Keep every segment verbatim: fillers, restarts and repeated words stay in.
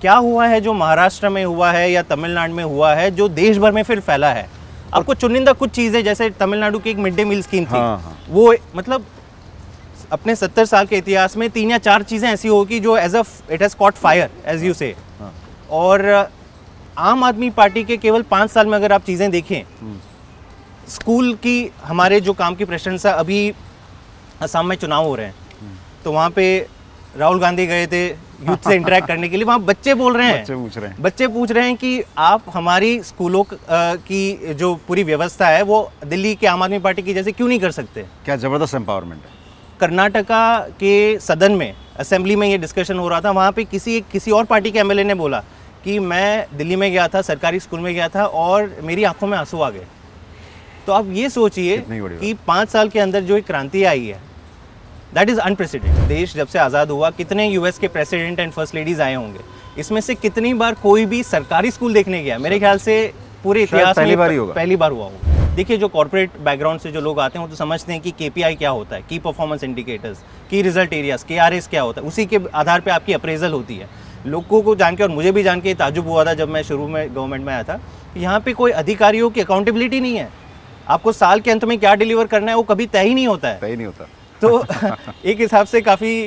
क्या हुआ है जो महाराष्ट्र में हुआ है या तमिलनाडु में हुआ है जो देश भर में फिर फैला है। आपको चुनिंदा कुछ चीज़ें, जैसे तमिलनाडु की एक मिड डे मील स्कीम थी, हाँ, हाँ। वो मतलब अपने सत्तर साल के इतिहास में तीन या चार चीज़ें ऐसी होगी जो as a it has caught fire as you say. और आम आदमी पार्टी के केवल पाँच साल में अगर आप चीज़ें देखें, स्कूल की हमारे जो काम की प्रशंसा, अभी असम में चुनाव हो रहे हैं तो वहाँ पे राहुल गांधी गए थे यूथ से इंटरेक्ट करने के लिए, वहाँ बच्चे बोल रहे हैं, बच्चे पूछ रहे हैं बच्चे पूछ रहे हैं कि आप हमारी स्कूलों की जो पूरी व्यवस्था है वो दिल्ली के आम आदमी पार्टी की जैसे क्यों नहीं कर सकते। क्या ज़बरदस्त एम्पावरमेंट है। कर्नाटका के सदन में, असेंबली में ये डिस्कशन हो रहा था, वहाँ पे किसी किसी और पार्टी के एमएलए ने बोला कि मैं दिल्ली में गया था, सरकारी स्कूल में गया था और मेरी आंखों में आंसू आ गए। तो आप ये सोचिए कि पाँच साल के अंदर जो एक क्रांति आई है, दैट इज़ अनप्रेसिडेंटेड। देश जब से आज़ाद हुआ, कितने यूएस के प्रेसिडेंट एंड फर्स्ट लेडीज़ आए होंगे, इसमें से कितनी बार कोई भी सरकारी स्कूल देखने गया? मेरे ख्याल से पूरे इतिहास में बार पहली बार हुआ होगा। देखिए, जो कॉर्पोरेट बैकग्राउंड से जो लोग आते हैं वो तो समझते हैं कि केपीआई क्या होता है, key performance indicators, key result areas, KRS क्या होता है, उसी के आधार पे आपकी अप्रेजल होती है। लोगों को जान के और मुझे भी जान के ताजुब हुआ था जब मैं शुरू में गवर्नमेंट में आया था, यहाँ पे कोई अधिकारियों की अकाउंटेबिलिटी नहीं है। आपको साल के अंत में क्या डिलीवर करना है वो कभी तय ही नहीं होता है, तय नहीं होता। तो एक हिसाब से काफ़ी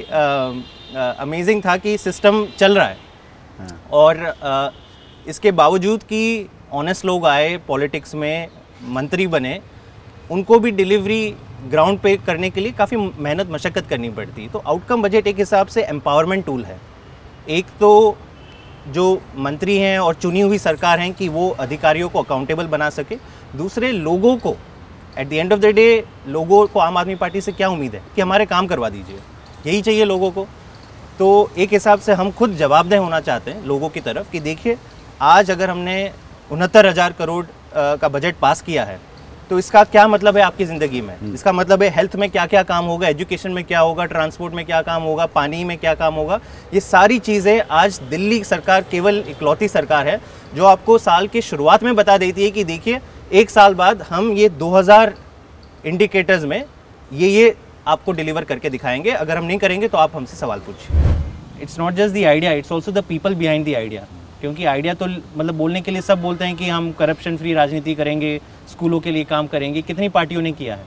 अमेजिंग था कि सिस्टम चल रहा है। हाँ। और आ, इसके बावजूद कि ऑनेस्ट लोग आए पॉलिटिक्स में, मंत्री बने, उनको भी डिलीवरी ग्राउंड पे करने के लिए काफ़ी मेहनत मशक्क़त करनी पड़ती है। तो आउटकम बजट एक हिसाब से एम्पावरमेंट टूल है। एक तो जो मंत्री हैं और चुनी हुई सरकार हैं कि वो अधिकारियों को अकाउंटेबल बना सके, दूसरे लोगों को at the end of the day, लोगों को आम आदमी पार्टी से क्या उम्मीद है कि हमारे काम करवा दीजिए, यही चाहिए लोगों को। तो एक हिसाब से हम खुद जवाबदेह होना चाहते हैं लोगों की तरफ कि देखिए, आज अगर हमने उनहत्तर हज़ार करोड़ का बजट पास किया है तो इसका क्या मतलब है आपकी ज़िंदगी में। इसका मतलब है हेल्थ में क्या क्या काम होगा, एजुकेशन में क्या होगा, ट्रांसपोर्ट में क्या काम होगा, पानी में क्या काम होगा। ये सारी चीज़ें आज दिल्ली सरकार केवल इकलौती सरकार है जो आपको साल की शुरुआत में बता देती है कि देखिए, एक साल बाद हम ये दो हज़ार इंडिकेटर्स में ये ये आपको डिलीवर करके दिखाएंगे, अगर हम नहीं करेंगे तो आप हमसे सवाल पूछिए। It's not just the idea, it's also the people behind the idea. क्योंकि आइडिया तो मतलब बोलने के लिए सब बोलते हैं कि हम करप्शन फ्री राजनीति करेंगे, स्कूलों के लिए काम करेंगे, कितनी पार्टियों ने किया है।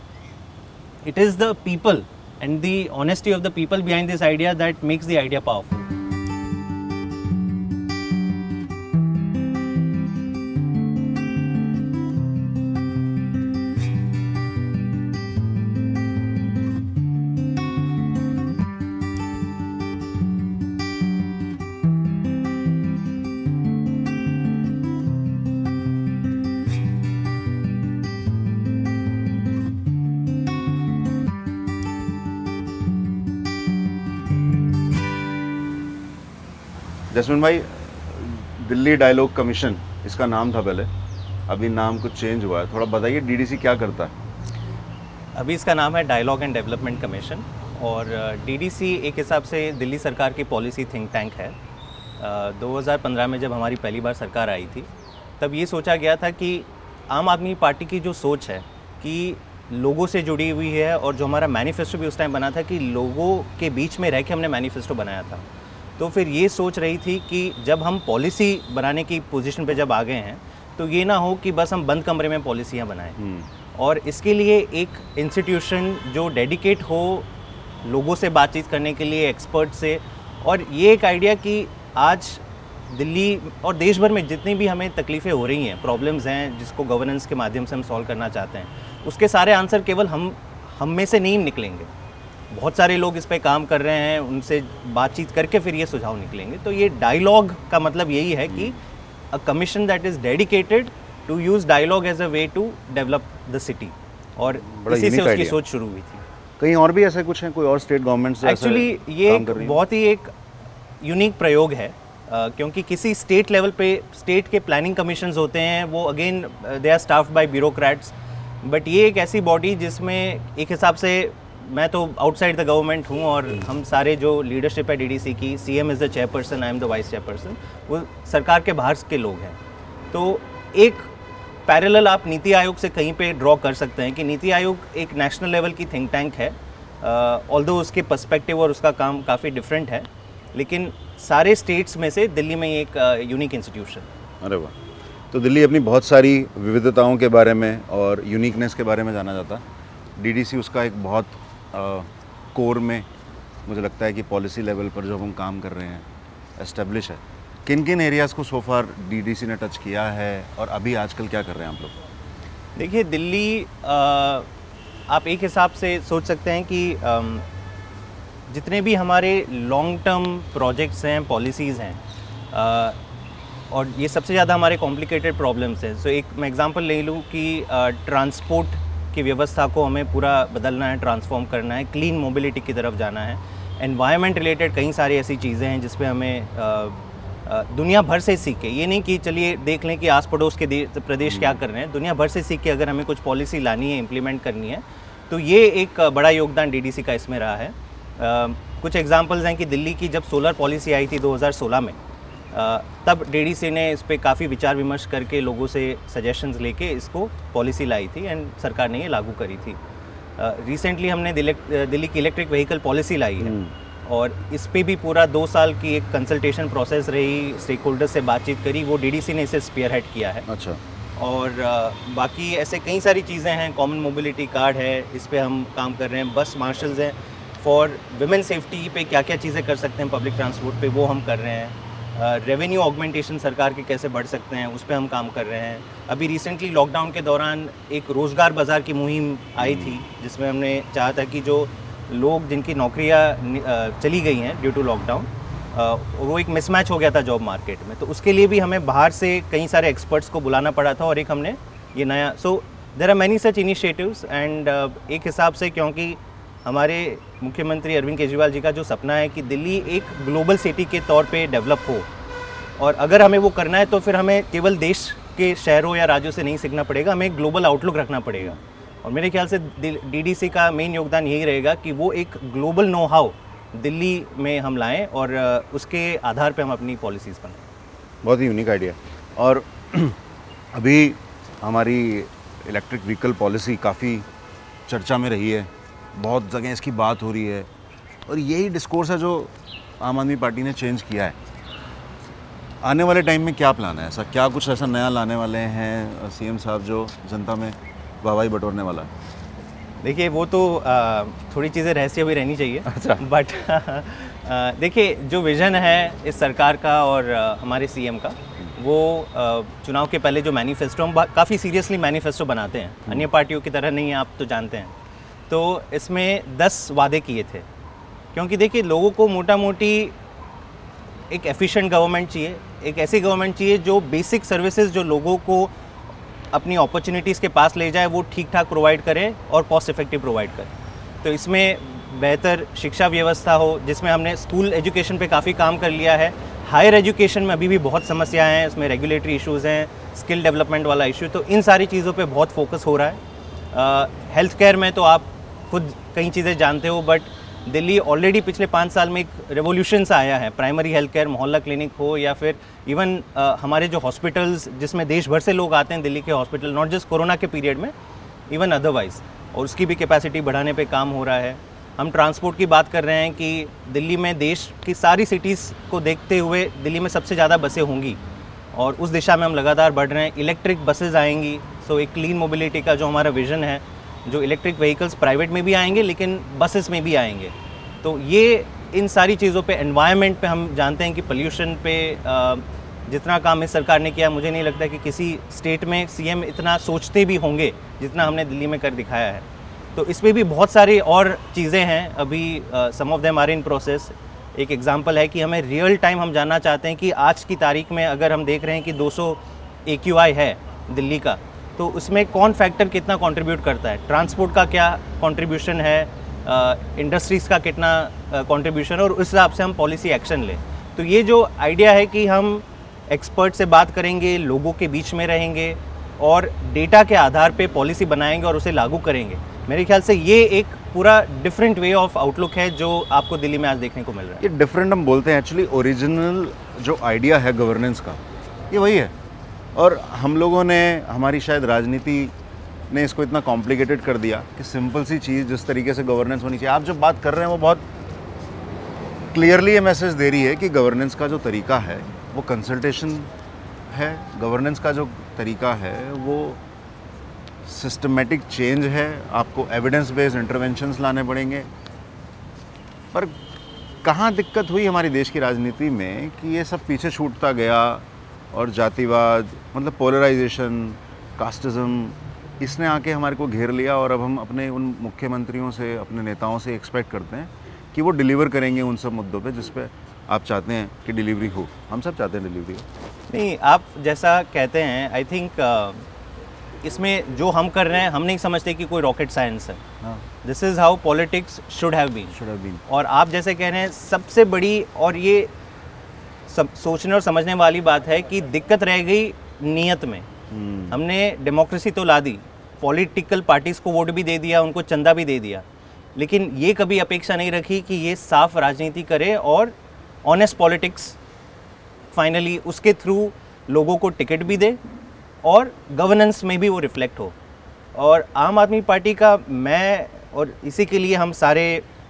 It is the people and the honesty of the people behind this idea that makes the idea powerful. Jasmine भाई, दिल्ली डायलॉग कमीशन इसका नाम था पहले, अभी नाम कुछ चेंज हुआ है, थोड़ा बताइए डीडीसी क्या करता है। अभी इसका नाम है डायलॉग एंड डेवलपमेंट कमीशन, और डीडीसी एक हिसाब से दिल्ली सरकार की पॉलिसी थिंक टैंक है। दो हज़ार पंद्रह में जब हमारी पहली बार सरकार आई थी तब ये सोचा गया था कि आम आदमी पार्टी की जो सोच है कि लोगों से जुड़ी हुई है, और जो हमारा मैनिफेस्टो भी उस टाइम बना था कि लोगों के बीच में रह के हमने मैनिफेस्टो बनाया था। तो फिर ये सोच रही थी कि जब हम पॉलिसी बनाने की पोजीशन पे जब आ गए हैं तो ये ना हो कि बस हम बंद कमरे में पॉलिसियाँ बनाएं, और इसके लिए एक इंस्टीट्यूशन जो डेडिकेट हो लोगों से बातचीत करने के लिए, एक्सपर्ट से। और ये एक आइडिया कि आज दिल्ली और देश भर में जितनी भी हमें तकलीफ़ें हो रही हैं, प्रॉब्लम्स हैं जिसको गवर्नेंस के माध्यम से हम सॉल्व करना चाहते हैं, उसके सारे आंसर केवल हम हम में से नहीं निकलेंगे। बहुत सारे लोग इस पे काम कर रहे हैं, उनसे बातचीत करके फिर ये सुझाव निकलेंगे। तो ये डायलॉग का मतलब यही है कि a commission that is dedicated to use dialogue as a way to develop the city, और इसी से उसकी सोच शुरू हुई थी। कहीं और भी ऐसे कुछ हैं, कोई और स्टेट गवर्नमेंट? एक्चुअली ये एक बहुत ही एक यूनिक प्रयोग है, uh, क्योंकि किसी स्टेट लेवल पे स्टेट के प्लानिंग कमीशंस होते हैं, वो again they are staffed by bureaucrats, but ये एक ऐसी बॉडी जिसमें एक हिसाब से मैं तो आउटसाइड द गवर्नमेंट हूँ, और हम सारे जो लीडरशिप है डीडीसी की, CM is the chairperson, I am the vice chairperson, वो सरकार के बाहर के लोग हैं। तो एक पैरेलल आप नीति आयोग से कहीं पे ड्रॉ कर सकते हैं कि नीति आयोग एक नेशनल लेवल की थिंक टैंक है, ऑल्दो uh, उसके पर्सपेक्टिव और उसका काम काफ़ी डिफरेंट है, लेकिन सारे स्टेट्स में से दिल्ली में एक यूनिक इंस्टीट्यूशन। अरे वाह, तो दिल्ली अपनी बहुत सारी विविधताओं के बारे में और यूनिकनेस के बारे में जाना जाता है। डीडीसी उसका एक बहुत कोर में मुझे लगता है कि पॉलिसी लेवल पर जो हम काम कर रहे हैं एस्टेब्लिश है। किन किन एरियाज़ को सो फार डीडीसी ने टच किया है और अभी आजकल क्या कर रहे हैं आप लोग? देखिए दिल्ली आ, आप एक हिसाब से सोच सकते हैं कि आ, जितने भी हमारे लॉन्ग टर्म प्रोजेक्ट्स हैं, पॉलिसीज़ हैं, आ, और ये सबसे ज़्यादा हमारे कॉम्प्लिकेटेड प्रॉब्लम्स हैं। सो एक मैं एग्जांपल ले लूँ कि ट्रांसपोर्ट की व्यवस्था को हमें पूरा बदलना है, ट्रांसफॉर्म करना है, क्लीन मोबिलिटी की तरफ जाना है। एनवायरनमेंट रिलेटेड कई सारी ऐसी चीज़ें हैं जिस पे हमें आ, आ, दुनिया भर से सीख के, ये नहीं कि चलिए देख लें कि आस पड़ोस के प्रदेश क्या कर रहे हैं, दुनिया भर से सीख के अगर हमें कुछ पॉलिसी लानी है, इम्प्लीमेंट करनी है, तो ये एक बड़ा योगदान डीडीसी का इसमें रहा है। आ, कुछ एग्जांपल्स हैं कि दिल्ली की जब सोलर पॉलिसी आई थी दो हज़ार सोलह में, आ, तब डीडीसी ने इस पे काफ़ी विचार विमर्श करके लोगों से सजेशंस लेके इसको पॉलिसी लाई थी एंड सरकार ने ये लागू करी थी। रिसेंटली हमने दिल्ली की इलेक्ट्रिक व्हीकल पॉलिसी लाई है और इस पे भी पूरा दो साल की एक कंसल्टेशन प्रोसेस रही, स्टेक होल्डर्स से बातचीत करी, वो डीडीसी ने इसे स्पीयर हेड किया है। अच्छा। और आ, बाकी ऐसे कई सारी चीज़ें हैं, कॉमन मोबिलिटी कार्ड है, इस पे हम काम कर रहे हैं, बस मार्शल्स हैं, फॉर विमेन सेफ्टी पे क्या क्या चीज़ें कर सकते हैं पब्लिक ट्रांसपोर्ट पे, वो हम कर रहे हैं। रेवेन्यू uh, ऑगमेंटेशन सरकार के कैसे बढ़ सकते हैं, उस पर हम काम कर रहे हैं। अभी रिसेंटली लॉकडाउन के दौरान एक रोज़गार बाज़ार की मुहिम आई थी जिसमें हमने चाहा था कि जो लोग जिनकी नौकरियां चली गई हैं ड्यू टू लॉकडाउन, वो एक मिसमैच हो गया था जॉब मार्केट में, तो उसके लिए भी हमें बाहर से कई सारे एक्सपर्ट्स को बुलाना पड़ा था और एक हमने ये नया, so there are many such initiatives and एक हिसाब से क्योंकि हमारे मुख्यमंत्री अरविंद केजरीवाल जी का जो सपना है कि दिल्ली एक ग्लोबल सिटी के तौर पे डेवलप हो, और अगर हमें वो करना है तो फिर हमें केवल देश के शहरों या राज्यों से नहीं सीखना पड़ेगा, हमें एक ग्लोबल आउटलुक रखना पड़ेगा। और मेरे ख्याल से डीडीसी का मेन योगदान यही रहेगा कि वो एक ग्लोबल नो हाउ दिल्ली में हम लाएं और उसके आधार पे हम अपनी पॉलिसीज़ बनाएं। बहुत ही यूनिक आइडिया। और अभी हमारी इलेक्ट्रिक व्हीकल पॉलिसी काफ़ी चर्चा में रही है, बहुत जगह इसकी बात हो रही है और यही डिस्कोर्स है जो आम आदमी पार्टी ने चेंज किया है। आने वाले टाइम में क्या प्लान है, ऐसा क्या कुछ ऐसा नया लाने वाले हैं सीएम साहब जो जनता में वाहवाही बटोरने वाला है? देखिए वो तो आ, थोड़ी चीज़ें रहस्य भी रहनी चाहिए। अच्छा। बट देखिए जो विज़न है इस सरकार का और आ, हमारे सीएम का, वो आ, चुनाव के पहले जो मैनिफेस्टो, हम काफ़ी सीरियसली मैनिफेस्टो बनाते हैं, अन्य पार्टियों की तरह नहीं है, आप तो जानते हैं। तो इसमें दस वादे किए थे, क्योंकि देखिए लोगों को मोटा मोटी एक एफिशिएंट गवर्नमेंट चाहिए, एक ऐसी गवर्नमेंट चाहिए जो बेसिक सर्विसेज जो लोगों को अपनी अपॉर्चुनिटीज़ के पास ले जाए वो ठीक ठाक प्रोवाइड करे और कॉस्ट इफेक्टिव प्रोवाइड करे। तो इसमें बेहतर शिक्षा व्यवस्था हो, जिसमें हमने स्कूल एजुकेशन पे काफ़ी काम कर लिया है। हायर एजुकेशन में अभी भी बहुत समस्याएं हैं, इसमें रेगुलेटरी इश्यूज़ हैं, स्किल डेवलपमेंट वाला इशू, तो इन सारी चीज़ों पे बहुत फोकस हो रहा है। हेल्थ केयर में तो आप खुद कई चीज़ें जानते हो, बट दिल्ली ऑलरेडी पिछले पाँच साल में एक रेवोल्यूशन सा आया है। Primary health care, Mohalla clinic हो या फिर इवन हमारे जो हॉस्पिटल्स जिसमें देश भर से लोग आते हैं, दिल्ली के हॉस्पिटल, नॉट जस्ट कोरोना के पीरियड में, इवन अदरवाइज, और उसकी भी कैपेसिटी बढ़ाने पे काम हो रहा है। हम ट्रांसपोर्ट की बात कर रहे हैं कि दिल्ली में देश की सारी सिटीज़ को देखते हुए दिल्ली में सबसे ज़्यादा बसें होंगी और उस दिशा में हम लगातार बढ़ रहे हैं। इलेक्ट्रिक बसेज आएंगी, सो एक क्लीन मोबिलिटी का जो हमारा विज़न है, जो इलेक्ट्रिक व्हीकल्स प्राइवेट में भी आएंगे लेकिन बसेस में भी आएंगे। तो ये इन सारी चीज़ों पे, एनवायरनमेंट पे हम जानते हैं कि पोल्यूशन पे जितना काम इस सरकार ने किया, मुझे नहीं लगता कि किसी स्टेट में सीएम इतना सोचते भी होंगे जितना हमने दिल्ली में कर दिखाया है। तो इसमें भी बहुत सारी और चीज़ें हैं, अभी some of them are in process. एक एग्जांपल है कि हमें रियल टाइम हम जानना चाहते हैं कि आज की तारीख में अगर हम देख रहे हैं कि दो सौ ए क्यू आई है दिल्ली का, तो उसमें कौन फैक्टर कितना कंट्रीब्यूट करता है, ट्रांसपोर्ट का क्या कंट्रीब्यूशन है, इंडस्ट्रीज़ uh, का कितना कंट्रीब्यूशन uh, और उस हिसाब से हम पॉलिसी एक्शन लें। तो ये जो आइडिया है कि हम एक्सपर्ट से बात करेंगे, लोगों के बीच में रहेंगे और डेटा के आधार पे पॉलिसी बनाएंगे और उसे लागू करेंगे, मेरे ख्याल से ये एक पूरा डिफरेंट वे ऑफ आउटलुक है जो आपको दिल्ली में आज देखने को मिल रहा है। ये डिफरेंट हम बोलते हैं, एक्चुअली ओरिजिनल जो आइडिया है गवर्नेंस का ये वही है, और हम लोगों ने, हमारी शायद राजनीति ने इसको इतना कॉम्प्लिकेटेड कर दिया कि सिंपल सी चीज़ जिस तरीके से गवर्नेंस होनी चाहिए, आप जब बात कर रहे हैं वो बहुत क्लियरली ये मैसेज दे रही है कि गवर्नेंस का जो तरीका है वो कंसल्टेशन है, गवर्नेंस का जो तरीका है वो सिस्टमेटिक चेंज है, आपको एविडेंस बेस्ड इंटरवेंशंस लाने पड़ेंगे। पर कहाँ दिक्कत हुई हमारी देश की राजनीति में कि ये सब पीछे छूटता गया और जातिवाद, मतलब पोलराइजेशन, कास्टिज्म, इसने आके हमारे को घेर लिया और अब हम अपने उन मुख्यमंत्रियों से, अपने नेताओं से एक्सपेक्ट करते हैं कि वो डिलीवर करेंगे उन सब मुद्दों पे जिस पे आप चाहते हैं कि डिलीवरी हो। हम सब चाहते हैं डिलीवरी हो। नहीं, आप जैसा कहते हैं, आई थिंक इसमें जो हम कर रहे हैं हम नहीं समझते कि कोई रॉकेट साइंस है। This is how politics should have been should have been और आप जैसे कह रहे हैं, सबसे बड़ी और ये सब सोचने और समझने वाली बात है कि दिक्कत रह गई नीयत में। hmm. हमने डेमोक्रेसी तो ला दी, पॉलिटिकल पार्टीज़ को वोट भी दे दिया, उनको चंदा भी दे दिया, लेकिन ये कभी अपेक्षा नहीं रखी कि ये साफ राजनीति करे और ऑनेस्ट पॉलिटिक्स फाइनली उसके थ्रू लोगों को टिकट भी दे और गवर्नेंस में भी वो रिफ्लेक्ट हो। और आम आदमी पार्टी का मैं, और इसी के लिए हम सारे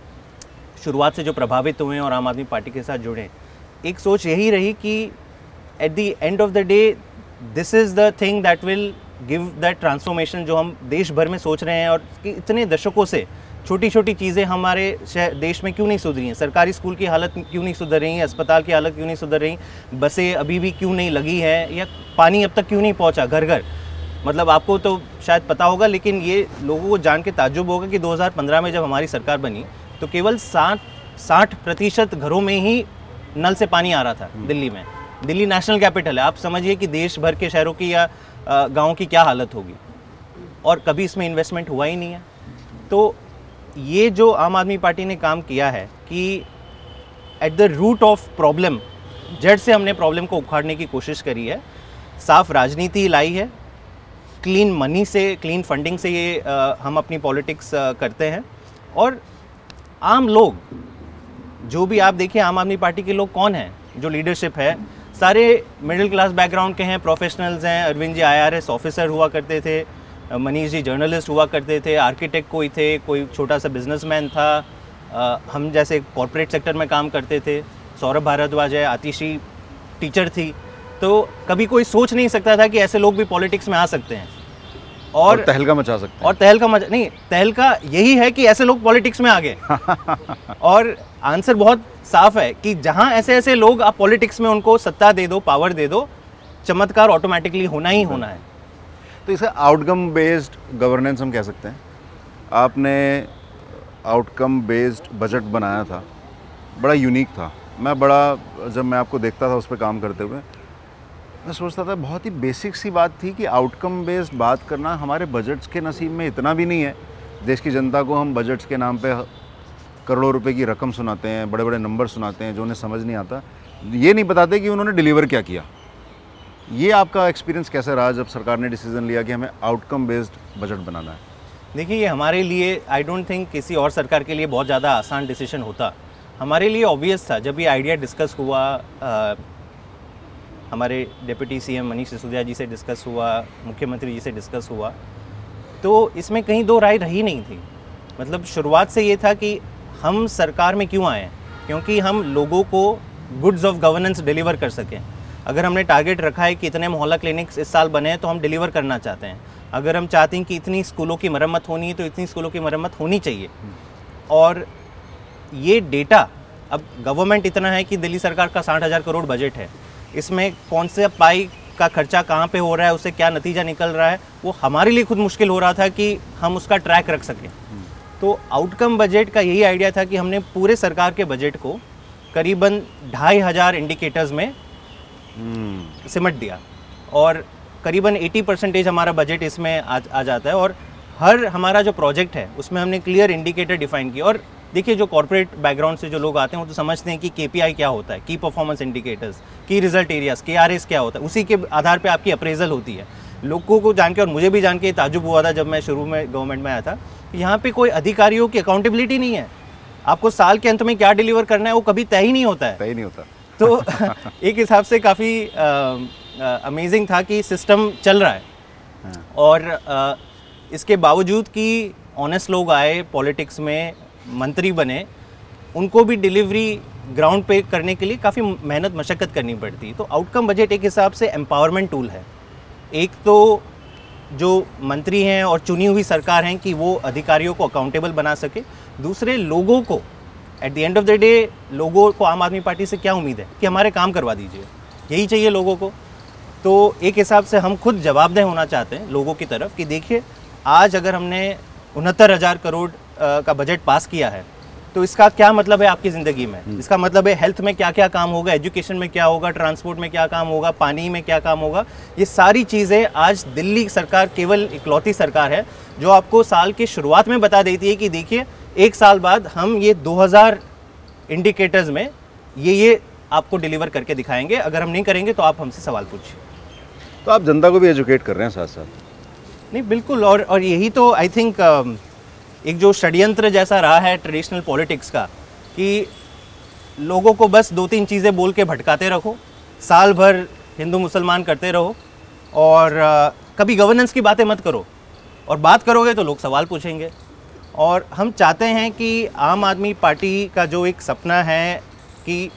शुरुआत से जो प्रभावित हुए और आम आदमी पार्टी के साथ जुड़े, एक सोच यही रही कि at the end of the day this is the thing that will give that transformation जो हम देश भर में सोच रहे हैं। और कि इतने दशकों से छोटी छोटी चीज़ें हमारे देश में क्यों नहीं सुधरी हैं, सरकारी स्कूल की हालत क्यों नहीं सुधर रही है, अस्पताल की हालत क्यों नहीं सुधर रही, बसें अभी भी क्यों नहीं लगी है, या पानी अब तक क्यों नहीं पहुंचा घर घर। मतलब आपको तो शायद पता होगा, लेकिन ये लोगों को जान के ताज्जुब होगा कि दो हज़ार पंद्रह में जब हमारी सरकार बनी तो केवल साठ साठ प्रतिशत घरों में ही नल से पानी आ रहा था दिल्ली में। दिल्ली नेशनल कैपिटल है, आप समझिए कि देश भर के शहरों की या गाँव की क्या हालत होगी, और कभी इसमें इन्वेस्टमेंट हुआ ही नहीं है। तो ये जो आम आदमी पार्टी ने काम किया है कि at the root of problem, जड़ से हमने प्रॉब्लम को उखाड़ने की कोशिश करी है, साफ राजनीति लाई है, क्लीन मनी से, क्लीन फंडिंग से ये आ, हम अपनी पॉलिटिक्स आ, करते हैं। और आम लोग जो भी आप देखिए, आम आदमी पार्टी के लोग कौन हैं, जो लीडरशिप है, सारे मिडिल क्लास बैकग्राउंड के हैं, प्रोफेशनल्स हैं। Arvind ji I R S officer हुआ करते थे, मनीष जी जर्नलिस्ट हुआ करते थे, आर्किटेक्ट कोई थे, कोई छोटा सा बिजनेसमैन था, आ, हम जैसे कॉरपोरेट सेक्टर में काम करते थे, सौरभ भारद्वाज है, आतिशी टीचर थी। तो कभी कोई सोच नहीं सकता था कि ऐसे लोग भी पॉलिटिक्स में आ सकते हैं और, और तहलका मचा सकते हैं। और तहलका मचा नहीं, तहलका यही है कि ऐसे लोग पॉलिटिक्स में आ गए। और आंसर बहुत साफ है कि जहाँ ऐसे ऐसे लोग, आप पॉलिटिक्स में उनको सत्ता दे दो, पावर दे दो, चमत्कार ऑटोमेटिकली होना ही होना है। तो इसे आउटकम बेस्ड गवर्नेंस हम कह सकते हैं। आपने आउटकम बेस्ड बजट बनाया था, बड़ा यूनिक था। मैं बड़ा, जब मैं आपको देखता था उस पर काम करते हुए, मैं सोचता था बहुत ही बेसिक सी बात थी कि आउटकम बेस्ड बात करना हमारे बजट्स के नसीब में इतना भी नहीं है। देश की जनता को हम बजट्स के नाम पे करोड़ों रुपए की रकम सुनाते हैं, बड़े बड़े नंबर सुनाते हैं जो उन्हें समझ नहीं आता, ये नहीं बताते कि उन्होंने डिलीवर क्या किया। ये आपका एक्सपीरियंस कैसा रहा जब सरकार ने डिसीजन लिया कि हमें आउटकम बेस्ड बजट बनाना है? देखिए, ये हमारे लिए, आई डोंट थिंक किसी और सरकार के लिए बहुत ज़्यादा आसान डिसीजन होता। हमारे लिए ऑब्वियस था। जब ये आइडिया डिस्कस हुआ, आ, हमारे डिप्टी सीएम मनीष सिसोदिया जी से डिस्कस हुआ, मुख्यमंत्री जी से डिस्कस हुआ, तो इसमें कहीं दो राय रही नहीं थी। मतलब शुरुआत से ये था कि हम सरकार में क्यों आए, क्योंकि हम लोगों को गुड्स ऑफ गवर्नेंस डिलीवर कर सकें। अगर हमने टारगेट रखा है कि इतने मोहल्ला क्लिनिक्स इस साल बने हैं, तो हम डिलीवर करना चाहते हैं। अगर हम चाहते हैं कि इतनी स्कूलों की मरम्मत होनी है, तो इतनी स्कूलों की मरम्मत होनी चाहिए। और ये डेटा, अब गवर्नमेंट इतना है कि दिल्ली सरकार का साठ हज़ार करोड़ बजट है, इसमें कौन से पाई का खर्चा कहाँ पे हो रहा है, उससे क्या नतीजा निकल रहा है, वो हमारे लिए खुद मुश्किल हो रहा था कि हम उसका ट्रैक रख सकें। तो आउटकम बजट का यही आइडिया था कि हमने पूरे सरकार के बजट को करीबन ढाई हज़ार इंडिकेटर्स में hmm. सिमट दिया, और करीबन अस्सी परसेंटेज हमारा बजट इसमें आ, आ जाता है। और हर हमारा जो प्रोजेक्ट है उसमें हमने क्लियर इंडिकेटर डिफाइन किया। और देखिए, जो कॉर्पोरेट बैकग्राउंड से जो लोग आते हैं वो तो समझते हैं कि केपीआई क्या होता है, key performance indicators, key result areas, KRS क्या होता है, उसी के आधार पे आपकी अप्रेजल होती है। लोगों को जान के, और मुझे भी जान के ताजुब हुआ था जब मैं शुरू में गवर्नमेंट में आया था, यहाँ पे कोई अधिकारियों की अकाउंटेबिलिटी नहीं है। आपको साल के अंत में क्या डिलीवर करना है वो कभी तय ही नहीं होता है, तय नहीं होता। तो एक हिसाब से काफ़ी अमेजिंग था कि सिस्टम चल रहा है। हाँ। और आ, इसके बावजूद कि ऑनेस्ट लोग आए पॉलिटिक्स में, मंत्री बने, उनको भी डिलीवरी ग्राउंड पे करने के लिए काफ़ी मेहनत मशक्क़त करनी पड़ती है। तो आउटकम बजट एक हिसाब से एम्पावरमेंट टूल है। एक तो जो मंत्री हैं और चुनी हुई सरकार हैं कि वो अधिकारियों को अकाउंटेबल बना सके, दूसरे लोगों को at the end of the day लोगों को आम आदमी पार्टी से क्या उम्मीद है कि हमारे काम करवा दीजिए, यही चाहिए लोगों को। तो एक हिसाब से हम खुद जवाबदेह होना चाहते हैं लोगों की तरफ कि देखिए आज अगर हमने उनहत्तर हज़ार करोड़ का बजट पास किया है तो इसका क्या मतलब है आपकी ज़िंदगी में। इसका मतलब है हेल्थ में क्या क्या काम होगा, एजुकेशन में क्या होगा, ट्रांसपोर्ट में क्या काम होगा, पानी में क्या काम होगा। ये सारी चीज़ें आज दिल्ली सरकार केवल इकलौती सरकार है जो आपको साल की शुरुआत में बता देती है कि देखिए एक साल बाद हम ये दो हज़ार इंडिकेटर्स में ये ये आपको डिलीवर करके दिखाएंगे, अगर हम नहीं करेंगे तो आप हमसे सवाल पूछिए। तो आप जनता को भी एजुकेट कर रहे हैं साथ साथ। नहीं बिल्कुल, और और यही तो आई थिंक एक जो षड्यंत्र जैसा रहा है ट्रेडिशनल पॉलिटिक्स का कि लोगों को बस दो तीन चीज़ें बोल के भटकाते रखो, साल भर हिंदू मुसलमान करते रहो और कभी गवर्नेंस की बातें मत करो, और बात करोगे तो लोग सवाल पूछेंगे। और हम चाहते हैं कि आम आदमी पार्टी का जो एक सपना है कि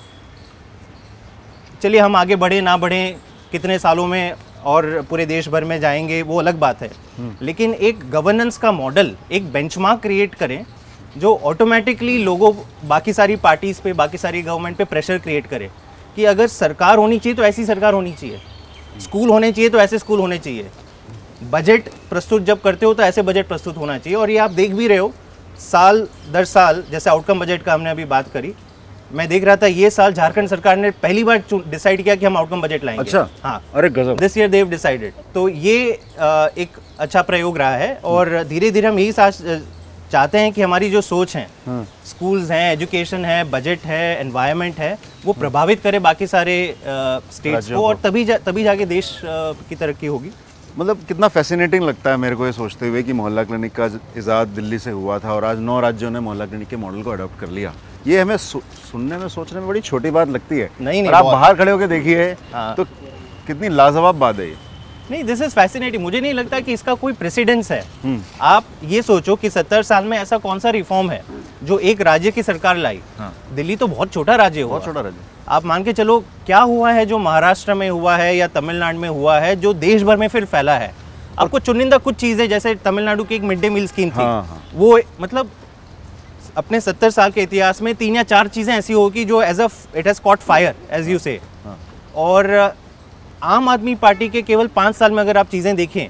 चलिए हम आगे बढ़े ना बढ़े कितने सालों में और पूरे देश भर में जाएंगे वो अलग बात है, लेकिन एक गवर्नेंस का मॉडल, एक बेंचमार्क क्रिएट करें जो ऑटोमेटिकली लोगों बाकी सारी पार्टीज़ पे, बाकी सारी गवर्नमेंट पे प्रेशर क्रिएट करे कि अगर सरकार होनी चाहिए तो ऐसी सरकार होनी चाहिए, स्कूल होने चाहिए तो ऐसे स्कूल होने चाहिए, बजट प्रस्तुत जब करते हो तो ऐसे बजट प्रस्तुत होना चाहिए। और ये आप देख भी रहे हो साल दर साल, जैसे आउटकम बजट का हमने अभी बात करी, मैं देख रहा था ये साल झारखंड सरकार ने पहली बार डिसाइड किया कि हम आउटकम बजट लाएंगे। अच्छा, हाँ, अरे गजब, दिस ईयर देव डिसाइडेड। तो ये आ, एक अच्छा प्रयोग रहा है और धीरे धीरे हम यही चाहते हैं कि हमारी जो सोच है, स्कूल्स हैं, एजुकेशन है, बजट है, एनवायरनमेंट है, वो प्रभावित करे बाकी सारे स्टेट्स को, और तभी जा, तभी जाके देश आ, की तरक्की होगी। मतलब कितना फैसिनेटिंग लगता है मेरे को ये सोचते हुए कि मोहल्ला क्लिनिक का इजाद दिल्ली से हुआ था और आज नौ राज्यों ने मोहल्ला क्लिनिक के मॉडल को अडॉप्ट कर लिया। ये हमें सु, सुनने में, सोचने में बड़ी छोटी बात लगती है। नहीं, नहीं, आप बाहर खड़े होकर देखिए हाँ। तो कितनी लाजवाब बात है ये। नहीं, दिस इज फैसिनेटिंग। मुझे नहीं लगता कि इसका कोई प्रेसिडेंस है। आप ये सोचो कि सत्तर साल में ऐसा कौन सा रिफॉर्म है जो एक राज्य की सरकार लाई। हाँ। दिल्ली तो बहुत छोटा राज्य हुआ, बहुत छोटा राज्य। आप मान के चलो क्या हुआ है जो महाराष्ट्र में हुआ है या तमिलनाडु में हुआ है जो देश भर में फिर फैला है। आपको चुनिंदा कुछ चीज़ें, जैसे तमिलनाडु की एक मिड डे मील स्कीम थी, हाँ, हाँ। वो मतलब अपने सत्तर साल के इतिहास में तीन या चार चीज़ें ऐसी होगी जो as a it has caught fire as you say. और आम आदमी पार्टी के केवल पाँच साल में अगर आप चीज़ें देखें,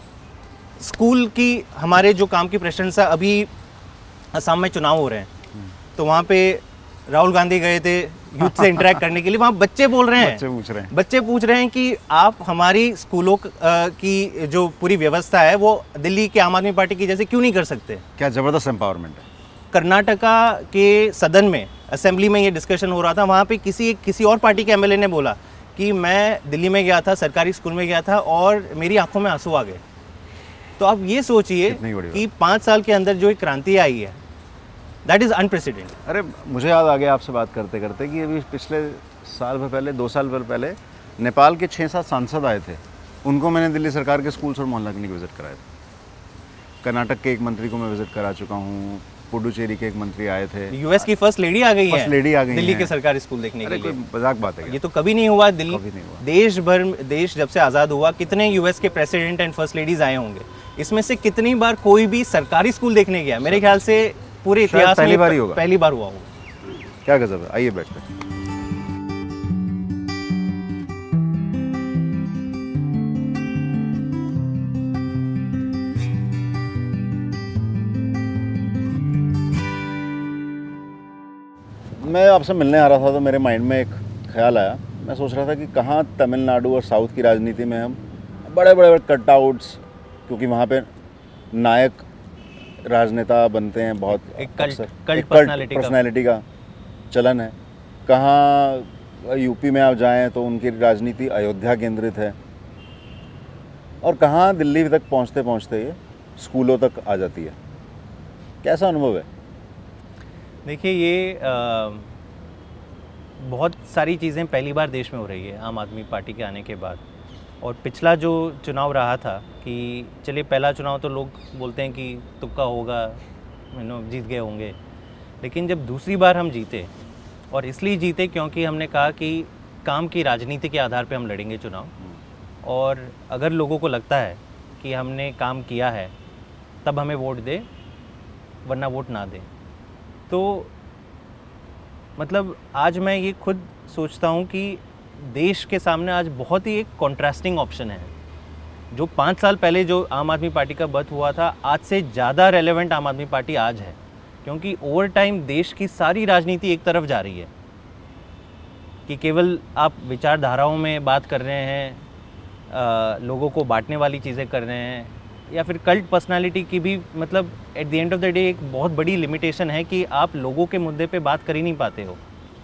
स्कूल की हमारे जो काम की प्रशंसा, अभी असम में चुनाव हो रहे हैं तो वहाँ पे राहुल गांधी गए थे यूथ से इंटरेक्ट करने के लिए, वहाँ बच्चे बोल रहे हैं, बच्चे पूछ रहे हैं बच्चे पूछ रहे हैं कि आप हमारी स्कूलों की जो पूरी व्यवस्था है वो दिल्ली के आम आदमी पार्टी की जैसे क्यों नहीं कर सकते। क्या ज़बरदस्त एम्पावरमेंट है। कर्नाटका के सदन में, असेंबली में ये डिस्कशन हो रहा था, वहाँ पे किसी किसी और पार्टी के एमएलए ने बोला कि मैं दिल्ली में गया था, सरकारी स्कूल में गया था और मेरी आंखों में आंसू आ गए। तो आप ये सोचिए कि पाँच साल के अंदर जो एक क्रांति आई है, दैट इज़ अनप्रेसिडेंटेड। अरे मुझे याद आ गया आपसे बात करते करते कि अभी पिछले साल भर पहले, दो साल भर पहले नेपाल के छः सात सांसद आए थे, उनको मैंने दिल्ली सरकार के स्कूल्स और मोहल्ला क्लिनिक विजिट कराए थे। कर्नाटक के एक मंत्री को मैं विजिट करा चुका हूँ, पुडुचेरी के एक मंत्री आए थे, यूएस की फर्स्ट लेडी आ गई है, फर्स्ट लेडी आ गई दिल्ली के सरकारी स्कूल देखने के लिए। कोई मजाक बात है, ये तो कभी नहीं हुआ। दिल्ली नहीं हुआ। देश भर, देश जब से आज़ाद हुआ, कितने यूएस के प्रेसिडेंट एंड फर्स्ट लेडीज आए होंगे, इसमें से कितनी बार कोई भी सरकारी स्कूल देखने गया? मेरे ख्याल से पूरे इतिहास में पहली बार ही होगा, पहली बार हुआ होगा। क्या गजब है। आइए बैठते हैं। मैं आपसे मिलने आ रहा था तो मेरे माइंड में एक ख्याल आया। मैं सोच रहा था कि कहाँ तमिलनाडु और साउथ की राजनीति में हम बड़े बड़े कटआउट्स, क्योंकि वहाँ पे नायक राजनेता बनते हैं, बहुत एक कल्ट, कल्ट पर्सनैलिटी का चलन है। कहाँ यूपी में आप जाएं तो उनकी राजनीति अयोध्या केंद्रित है, और कहाँ दिल्ली तक पहुँचते पहुँचते ये स्कूलों तक आ जाती है। कैसा अनुभव है? देखिए, ये आ, बहुत सारी चीज़ें पहली बार देश में हो रही है आम आदमी पार्टी के आने के बाद। और पिछला जो चुनाव रहा था कि चलिए पहला चुनाव तो लोग बोलते हैं कि तुक्का होगा, नो जीत गए होंगे, लेकिन जब दूसरी बार हम जीते और इसलिए जीते क्योंकि हमने कहा कि काम की राजनीति के आधार पे हम लड़ेंगे चुनाव, और अगर लोगों को लगता है कि हमने काम किया है तब हमें वोट दे, वरना वोट ना दे। तो मतलब आज मैं ये खुद सोचता हूँ कि देश के सामने आज बहुत ही एक कॉन्ट्रास्टिंग ऑप्शन है। जो पाँच साल पहले जो आम आदमी पार्टी का बर्थ हुआ था, आज से ज़्यादा रेलेवेंट आम आदमी पार्टी आज है, क्योंकि ओवर टाइम देश की सारी राजनीति एक तरफ जा रही है कि केवल आप विचारधाराओं में बात कर रहे हैं, आ, लोगों को बांटने वाली चीज़ें कर रहे हैं, या फिर कल्ट पर्सनालिटी की भी मतलब at the end of the day एक बहुत बड़ी लिमिटेशन है कि आप लोगों के मुद्दे पे बात कर ही नहीं पाते हो।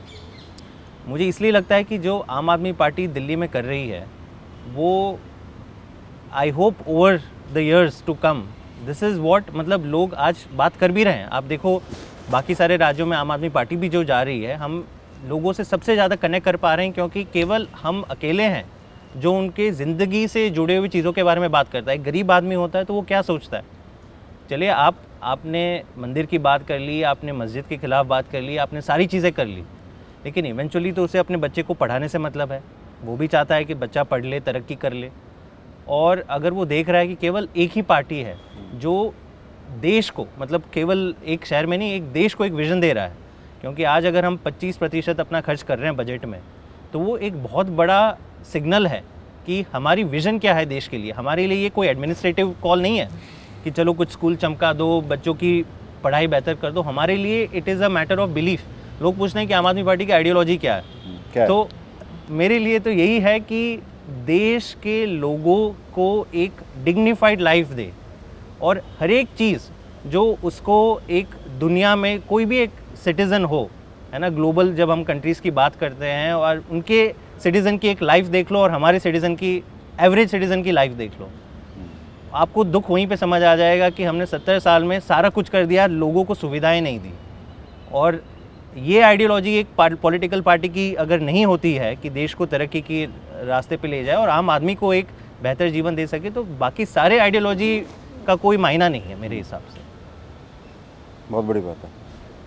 मुझे इसलिए लगता है कि जो आम आदमी पार्टी दिल्ली में कर रही है वो I hope over the years to come this is what मतलब लोग आज बात कर भी रहे हैं। आप देखो बाकी सारे राज्यों में आम आदमी पार्टी भी जो जा रही है, हम लोगों से सबसे ज़्यादा कनेक्ट कर पा रहे हैं क्योंकि केवल हम अकेले हैं जो उनके ज़िंदगी से जुड़े हुई चीज़ों के बारे में बात करता है। गरीब आदमी होता है तो वो क्या सोचता है, चलिए आप आपने मंदिर की बात कर ली, आपने मस्जिद के ख़िलाफ़ बात कर ली, आपने सारी चीज़ें कर ली, लेकिन इवेंचुअली तो उसे अपने बच्चे को पढ़ाने से मतलब है। वो भी चाहता है कि बच्चा पढ़ ले, तरक्की कर ले। और अगर वो देख रहा है कि केवल एक ही पार्टी है जो देश को मतलब केवल एक शहर में नहीं, एक देश को एक विज़न दे रहा है, क्योंकि आज अगर हम पच्चीस प्रतिशत अपना खर्च कर रहे हैं बजट में, तो वो एक बहुत बड़ा सिग्नल है कि हमारी विज़न क्या है देश के लिए। हमारे लिए ये कोई एडमिनिस्ट्रेटिव कॉल नहीं है कि चलो कुछ स्कूल चमका दो, बच्चों की पढ़ाई बेहतर कर दो। हमारे लिए it is a matter of belief. लोग पूछते हैं कि आम आदमी पार्टी की आइडियोलॉजी क्या है, क्या तो मेरे लिए तो यही है कि देश के लोगों को एक डिग्निफाइड लाइफ दे, और हर एक चीज़ जो उसको एक दुनिया में कोई भी एक सिटीज़न हो, है ना, ग्लोबल जब हम कंट्रीज़ की बात करते हैं और उनके सिटीज़न की एक लाइफ देख लो और हमारे सिटीज़न की एवरेज सिटीज़न की लाइफ देख लो, आपको दुख वहीं पे समझ आ जाएगा कि हमने सत्तर साल में सारा कुछ कर दिया, लोगों को सुविधाएं नहीं दी। और ये आइडियोलॉजी एक पॉलिटिकल पार्टी की अगर नहीं होती है कि देश को तरक्की के रास्ते पे ले जाए और आम आदमी को एक बेहतर जीवन दे सके, तो बाकी सारे आइडियोलॉजी का कोई मायना नहीं है मेरे हिसाब से। बहुत बड़ी बात है।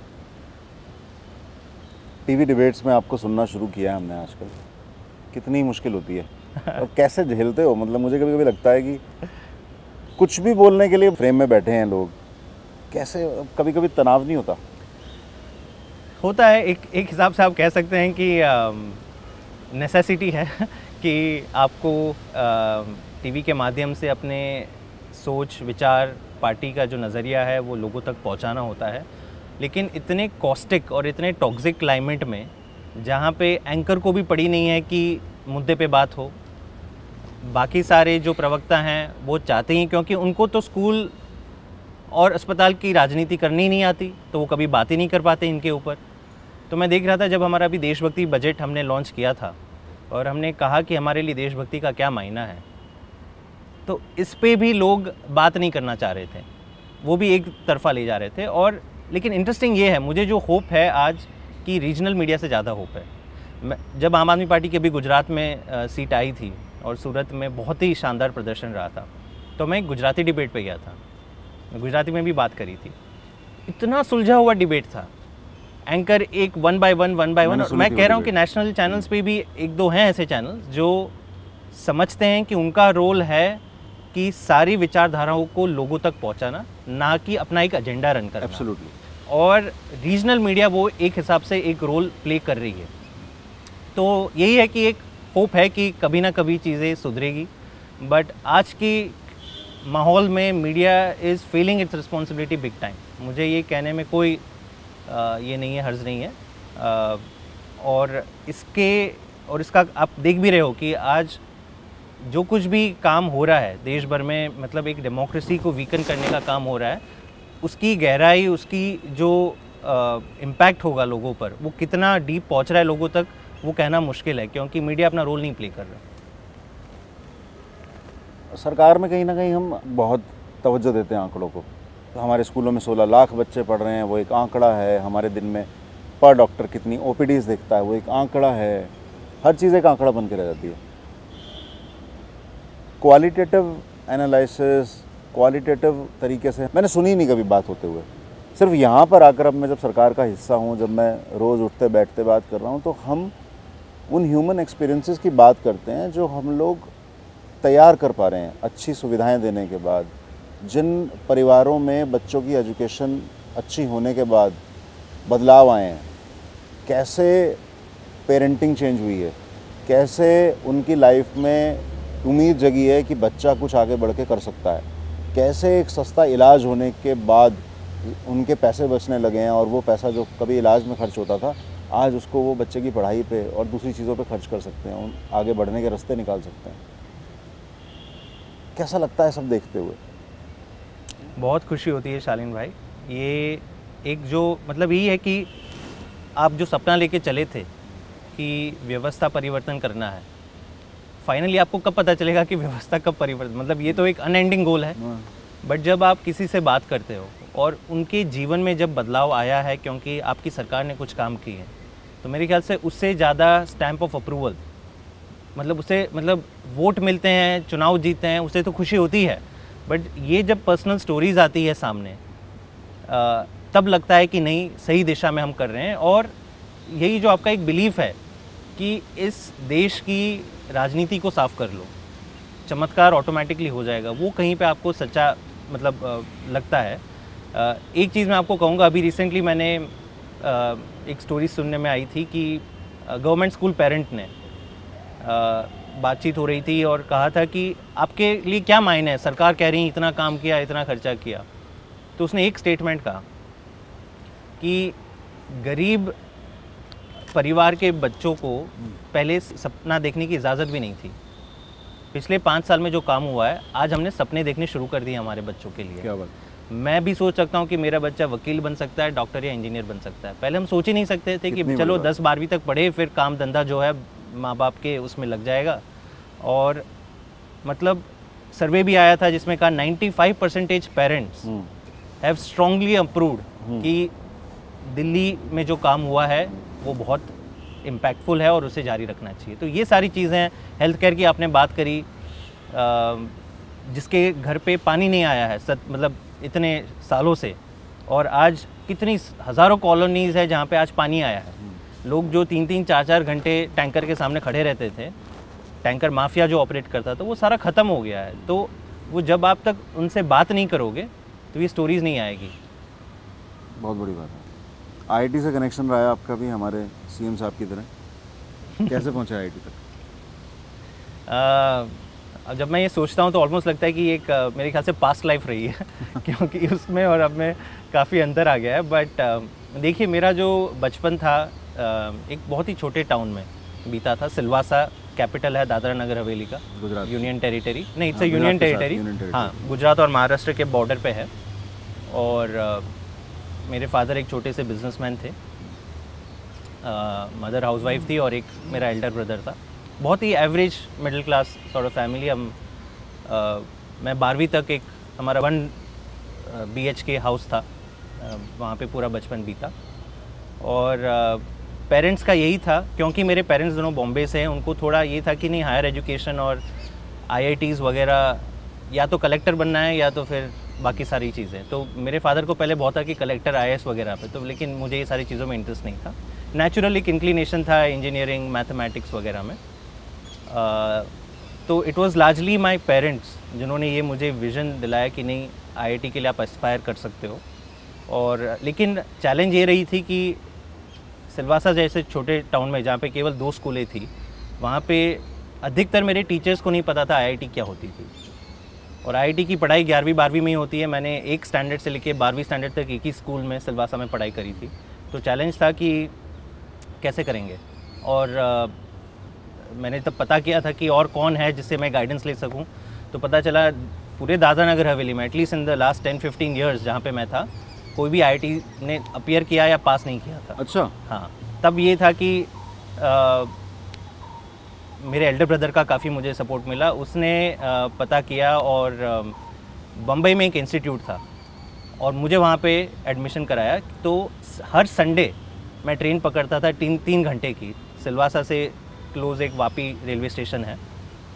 टीवी डिबेट्स में आपको सुनना शुरू किया है हमने आजकल, कितनी मुश्किल होती है और कैसे झेलते हो? मतलब मुझे कभी कभी लगता है कि कुछ भी बोलने के लिए फ्रेम में बैठे हैं लोग, कैसे कभी कभी तनाव नहीं होता? होता है, एक एक हिसाब से आप कह सकते हैं कि नेसेसिटी है कि आपको टीवी के माध्यम से अपने सोच विचार, पार्टी का जो नज़रिया है वो लोगों तक पहुंचाना होता है। लेकिन इतने कॉस्टिक और इतने टॉक्सिक क्लाइमेट में जहाँ पे एंकर को भी पड़ी नहीं है कि मुद्दे पे बात हो, बाकी सारे जो प्रवक्ता हैं वो चाहते ही, क्योंकि उनको तो स्कूल और अस्पताल की राजनीति करनी ही नहीं आती, तो वो कभी बात ही नहीं कर पाते इनके ऊपर। तो मैं देख रहा था जब हमारा अभी देशभक्ति बजट हमने लॉन्च किया था और हमने कहा कि हमारे लिए देशभक्ति का क्या मायना है, तो इस पे भी लोग बात नहीं करना चाह रहे थे, वो भी एक तरफा ले जा रहे थे। और लेकिन इंटरेस्टिंग ये है, मुझे जो होप है आज कि रीजनल मीडिया से ज़्यादा होप है। मैं जब आम आदमी पार्टी की अभी गुजरात में आ, सीट आई थी और सूरत में बहुत ही शानदार प्रदर्शन रहा था, तो मैं गुजराती डिबेट पे गया था, मैं गुजराती में भी बात करी थी। इतना सुलझा हुआ डिबेट था, एंकर एक one by one one by one. और मैं कह रहा हूँ कि नेशनल चैनल्स पे भी एक दो हैं ऐसे चैनल्स जो समझते हैं कि उनका रोल है कि सारी विचारधाराओं को लोगों तक पहुंचाना, ना कि अपना एक एजेंडा रन करना। एब्सोल्युटली। और रीजनल मीडिया वो एक हिसाब से एक रोल प्ले कर रही है। तो यही है कि एक होप है कि कभी ना कभी चीज़ें सुधरेगी, बट आज की माहौल में media is feeling its responsibility big time. मुझे ये कहने में कोई आ, ये नहीं है, हर्ज नहीं है। आ, और इसके और इसका आप देख भी रहे हो कि आज जो कुछ भी काम हो रहा है देश भर में, मतलब एक डेमोक्रेसी को वीकन करने का काम हो रहा है, उसकी गहराई, उसकी जो इम्पैक्ट होगा लोगों पर, वो कितना डीप पहुंच रहा है लोगों तक, वो कहना मुश्किल है, क्योंकि मीडिया अपना रोल नहीं प्ले कर रहा। सरकार में कहीं ना कहीं हम बहुत तवज्जो देते हैं आंकड़ों को। तो हमारे स्कूलों में सोलह लाख बच्चे पढ़ रहे हैं, वो एक आंकड़ा है। हमारे दिन में पर डॉक्टर कितनी ओपीडीज देखता है, वो एक आंकड़ा है। हर चीज़ एक आंकड़ा बन के रह जाती है। क्वालिटेटिव एनालिसिस, क्वालिटेटिव तरीके से मैंने सुनी नहीं कभी बात होते हुए। सिर्फ यहाँ पर आकर अब मैं जब सरकार का हिस्सा हूँ, जब मैं रोज़ उठते बैठते बात कर रहा हूँ, तो हम उन ह्यूमन एक्सपीरियंसेस की बात करते हैं जो हम लोग तैयार कर पा रहे हैं अच्छी सुविधाएं देने के बाद। जिन परिवारों में बच्चों की एजुकेशन अच्छी होने के बाद बदलाव आए हैं, कैसे पेरेंटिंग चेंज हुई है, कैसे उनकी लाइफ में उम्मीद जगी है कि बच्चा कुछ आगे बढ़ के कर सकता है, कैसे एक सस्ता इलाज होने के बाद उनके पैसे बचने लगे हैं और वो पैसा जो कभी इलाज में खर्च होता था आज उसको वो बच्चे की पढ़ाई पे और दूसरी चीज़ों पे खर्च कर सकते हैं, उन आगे बढ़ने के रास्ते निकाल सकते हैं। कैसा लगता है सब देखते हुए? बहुत खुशी होती है शालीन भाई। ये एक जो मतलब यही है कि आप जो सपना लेके चले थे कि व्यवस्था परिवर्तन करना है, फाइनली आपको कब पता चलेगा कि व्यवस्था कब परिवर्तन, मतलब ये तो एक अनएंडिंग गोल है। बट जब आप किसी से बात करते हो और उनके जीवन में जब बदलाव आया है क्योंकि आपकी सरकार ने कुछ काम किए हैं, तो मेरे ख्याल से उससे ज़्यादा स्टैंप ऑफ अप्रूवल, मतलब उससे मतलब वोट मिलते हैं, चुनाव जीतते हैं, उससे तो खुशी होती है। बट ये जब पर्सनल स्टोरीज़ आती है सामने, आ, तब लगता है कि नहीं, सही दिशा में हम कर रहे हैं। और यही जो आपका एक बिलीफ है कि इस देश की राजनीति को साफ कर लो, चमत्कार ऑटोमेटिकली हो जाएगा, वो कहीं पे आपको सच्चा मतलब आ, लगता है। आ, एक चीज़ मैं आपको कहूँगा, अभी रिसेंटली मैंने आ, एक स्टोरी सुनने में आई थी कि गवर्नमेंट स्कूल पेरेंट ने आ, बातचीत हो रही थी और कहा था कि आपके लिए क्या मायने है, सरकार कह रही है इतना काम किया, इतना खर्चा किया। तो उसने एक स्टेटमेंट कहा कि गरीब परिवार के बच्चों को पहले सपना देखने की इजाज़त भी नहीं थी। पिछले पाँच साल में जो काम हुआ है, आज हमने सपने देखने शुरू कर दिए हमारे बच्चों के लिए। क्या बात। मैं भी सोच सकता हूँ कि मेरा बच्चा वकील बन सकता है, डॉक्टर या इंजीनियर बन सकता है। पहले हम सोच ही नहीं सकते थे कि चलो दस बारहवीं तक पढ़े, फिर काम धंधा जो है माँ बाप के उसमें लग जाएगा। और मतलब सर्वे भी आया था जिसमें कहा पचानवे percentage parents have strongly approved कि दिल्ली में जो काम हुआ है वो बहुत इम्पैक्टफुल है और उसे जारी रखना चाहिए। तो ये सारी चीज़ें, हेल्थ केयर की आपने बात करी, आ, जिसके घर पे पानी नहीं आया है सत मतलब इतने सालों से, और आज कितनी हज़ारों कॉलोनीज़ है जहाँ पे आज पानी आया है। लोग जो तीन तीन चार चार घंटे टैंकर के सामने खड़े रहते थे, टैंकर माफिया जो ऑपरेट करता था, वो सारा ख़त्म हो गया है। तो वो जब आप तक उनसे बात नहीं करोगे तो ये स्टोरीज़ नहीं आएगी। बहुत बड़ी बात है। आईआईटी से कनेक्शन रहा है आपका भी हमारे सीएम साहब की तरह, कैसे पहुंचे आईआईटी तक? आ, जब मैं ये सोचता हूँ तो ऑलमोस्ट लगता है कि एक आ, मेरे ख्याल से पास्ट लाइफ रही है क्योंकि उसमें और अब में काफ़ी अंतर आ गया है। बट देखिए, मेरा जो बचपन था आ, एक बहुत ही छोटे टाउन में बीता था। सिलवासा कैपिटल है दादरा नगर हवेली का, गुजरात यूनियन टेरिटरी, नहीं इट्स यूनियन टेरिटरी, हाँ, गुजरात और महाराष्ट्र के बॉर्डर पे है। और आ, मेरे फादर एक छोटे से बिजनेसमैन थे, मदर हाउसवाइफ थी और एक मेरा एल्डर ब्रदर था। बहुत ही average middle class sort of family. हम आ, मैं बारहवीं तक एक हमारा one B H K house था, आ, वहाँ पे पूरा बचपन बीता। और पेरेंट्स का यही था, क्योंकि मेरे पेरेंट्स दोनों बॉम्बे से हैं, उनको थोड़ा ये था कि नहीं, हायर एजुकेशन और आई आई टीज़ वगैरह, या तो कलेक्टर बनना है या तो फिर बाकी सारी चीज़ें। तो मेरे फादर को पहले बहुत था कि कलेक्टर आई ए एस वगैरह पे, तो लेकिन मुझे ये सारी चीज़ों में इंटरेस्ट नहीं था। नेचुरल एक इंक्लिनेशन था इंजीनियरिंग, मैथमेटिक्स वगैरह में। uh, तो it was largely my parents जिन्होंने ये मुझे विज़न दिलाया कि नहीं, आई आई टी के लिए आप एस्पायर कर सकते हो। और लेकिन चैलेंज ये रही थी कि सिलवासा जैसे छोटे टाउन में जहाँ पे केवल दो स्कूलें थी, वहाँ पे अधिकतर मेरे टीचर्स को नहीं पता था आई आई टी क्या होती थी। और आई आई टी की पढ़ाई ग्यारहवीं बारहवीं में ही होती है। मैंने एक स्टैंडर्ड से लेके बारहवीं स्टैंडर्ड तक एक ही स्कूल में सिलवासा में पढ़ाई करी थी। तो चैलेंज था कि कैसे करेंगे। और आ, मैंने तब पता किया था कि और कौन है जिससे मैं गाइडेंस ले सकूं। तो पता चला पूरे दादरा नगर हवेली में at least in the last ten fifteen years जहाँ पे मैं था, कोई भी आई आई टी ने अपीयर किया या पास नहीं किया था। अच्छा। हाँ, तब ये था कि आ, मेरे एल्डर ब्रदर का काफ़ी मुझे सपोर्ट मिला। उसने आ, पता किया और बम्बई में एक इंस्टीट्यूट था और मुझे वहाँ पे एडमिशन कराया। तो हर संडे मैं ट्रेन पकड़ता था तीन तीन घंटे की, सिलवासा से क्लोज एक वापी रेलवे स्टेशन है,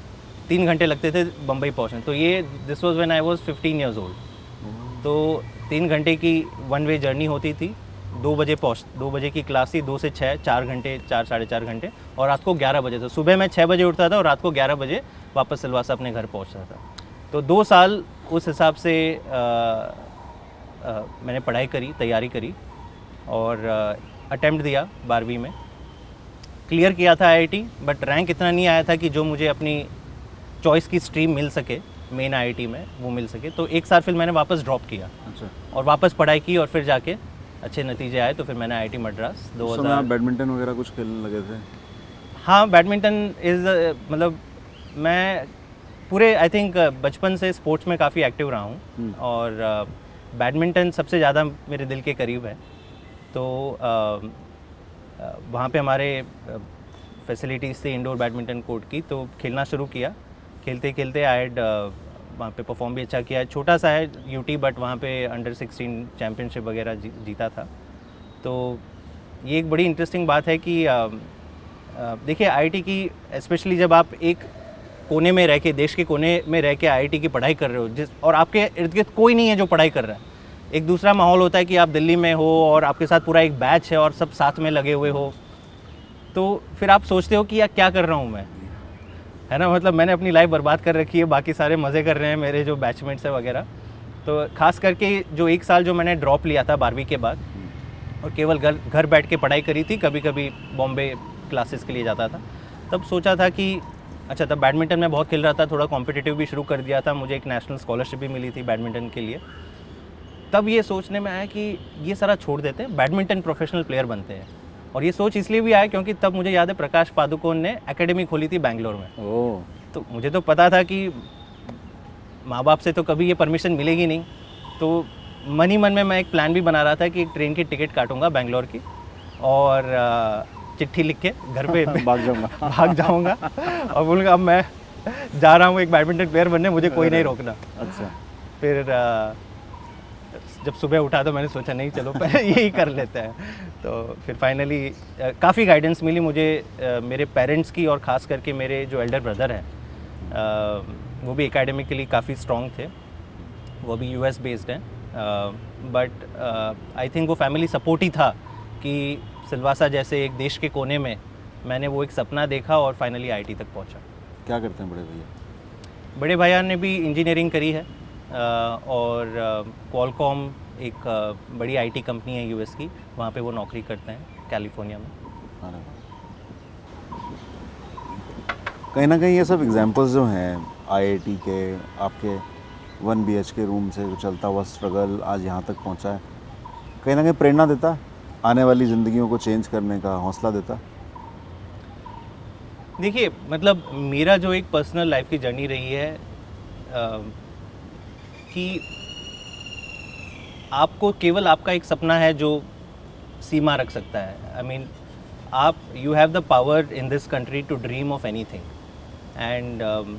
तीन घंटे लगते थे बम्बई पहुँचने। तो ये this was when I was fifteen years old. तो तीन घंटे की वन वे जर्नी होती थी, दो बजे पहुँच दो बजे की क्लास थी, दो से छः चार घंटे चार साढ़े चार घंटे, और रात को ग्यारह बजे। तो सुबह मैं छः बजे उठता था और रात को ग्यारह बजे वापस सिलवासा अपने घर पहुँचता था। तो दो साल उस हिसाब से आ, आ, मैंने पढ़ाई करी, तैयारी करी और अटेम्प्ट दिया बारहवीं में, क्लियर किया था आईआईटी, बट रैंक इतना नहीं आया था कि जो मुझे अपनी चॉइस की स्ट्रीम मिल सके मेन आईआईटी में वो मिल सके। तो एक साल फिर मैंने वापस ड्रॉप किया। अच्छा। और वापस पढ़ाई की और फिर जाके अच्छे नतीजे आए, तो फिर मैंने आईआईटी मद्रास दो हज़ार। आप बैडमिंटन वगैरह कुछ खेलने लगे थे? हाँ, बैडमिंटन इज़ मतलब मैं पूरे आई थिंक बचपन से स्पोर्ट्स में काफ़ी एक्टिव रहा हूँ और बैडमिंटन सबसे ज़्यादा मेरे दिल के करीब है। तो वहाँ पे हमारे फैसिलिटीज़ थी इंडोर बैडमिंटन कोर्ट की, तो खेलना शुरू किया। खेलते खेलते आई हैड वहाँ पे परफॉर्म भी अच्छा किया। छोटा सा है यूटी, बट वहाँ पे अंडर सिक्सटीन चैम्पियनशिप वगैरह जी, जीता था। तो ये एक बड़ी इंटरेस्टिंग बात है कि देखिए आईआईटी की, स्पेशली जब आप एक कोने में रह के, देश के कोने में रह के आईआईटी की पढ़ाई कर रहे हो, जिस और आपके इर्द गिर्द कोई नहीं है जो पढ़ाई कर रहा है, एक दूसरा माहौल होता है कि आप दिल्ली में हो और आपके साथ पूरा एक बैच है और सब साथ में लगे हुए हो, तो फिर आप सोचते हो कि यार क्या कर रहा हूँ मैं, है ना। मतलब मैंने अपनी लाइफ बर्बाद कर रखी है, बाकी सारे मज़े कर रहे हैं मेरे जो बैचमेट्स है वगैरह। तो ख़ास करके जो एक साल जो मैंने ड्रॉप लिया था बारहवीं के बाद और केवल घर घर बैठ के पढ़ाई करी थी, कभी कभी बॉम्बे क्लासेस के लिए जाता था, तब सोचा था कि अच्छा, तब बैडमिंटन में बहुत खेल रहा था, थोड़ा कॉम्पिटिटिव भी शुरू कर दिया था, मुझे एक नेशनल स्कॉलरशिप भी मिली थी बैडमिंटन के लिए। तब ये सोचने में आया कि ये सारा छोड़ देते हैं, बैडमिंटन प्रोफेशनल प्लेयर बनते हैं। और ये सोच इसलिए भी आया क्योंकि तब मुझे याद है प्रकाश पादुकोण ने एकेडमी खोली थी बैंगलोर में। ओह। तो मुझे तो पता था कि माँ बाप से तो कभी ये परमिशन मिलेगी नहीं, तो मन ही मन में मैं एक प्लान भी बना रहा था कि एक ट्रेन की टिकट काटूंगा बैंगलोर की और चिट्ठी लिख के घर पे भाग जाऊंगा भाग जाऊंगा और बोलूँगा अब मैं जा रहा हूँ एक बैडमिंटन प्लेयर बनने, मुझे कोई नहीं रोकना। अच्छा। फिर जब सुबह उठा तो मैंने सोचा नहीं, चलो पहले यही कर लेते हैं। तो फिर फाइनली काफ़ी गाइडेंस मिली मुझे मेरे पेरेंट्स की, और ख़ास करके मेरे जो एल्डर ब्रदर हैं वो भी एकेडमिकली काफ़ी स्ट्रॉन्ग थे, वो भी यूएस बेस्ड हैं, बट आई थिंक वो फैमिली सपोर्ट ही था कि सिलवासा जैसे एक देश के कोने में मैंने वो एक सपना देखा और फाइनली आईआईटी तक पहुंचा। क्या करते हैं बड़े भैया? बड़े भैया ने भी इंजीनियरिंग करी है और क्वालकॉम एक बड़ी आईटी कंपनी है यूएस की, वहाँ पे वो नौकरी करते हैं कैलिफोर्निया में। कहीं ना कहीं ये सब एग्जांपल्स जो हैं आईआईटी के, आपके one B H K room से जो चलता हुआ स्ट्रगल आज यहाँ तक पहुँचा है, कहीं ना कहीं प्रेरणा देता, आने वाली ज़िंदगियों को चेंज करने का हौसला देता। देखिए मतलब मेरा जो एक पर्सनल लाइफ की जर्नी रही है आ, कि आपको केवल आपका एक सपना है जो सीमा रख सकता है। आई मीन आप you have the power in this country to dream of anything, and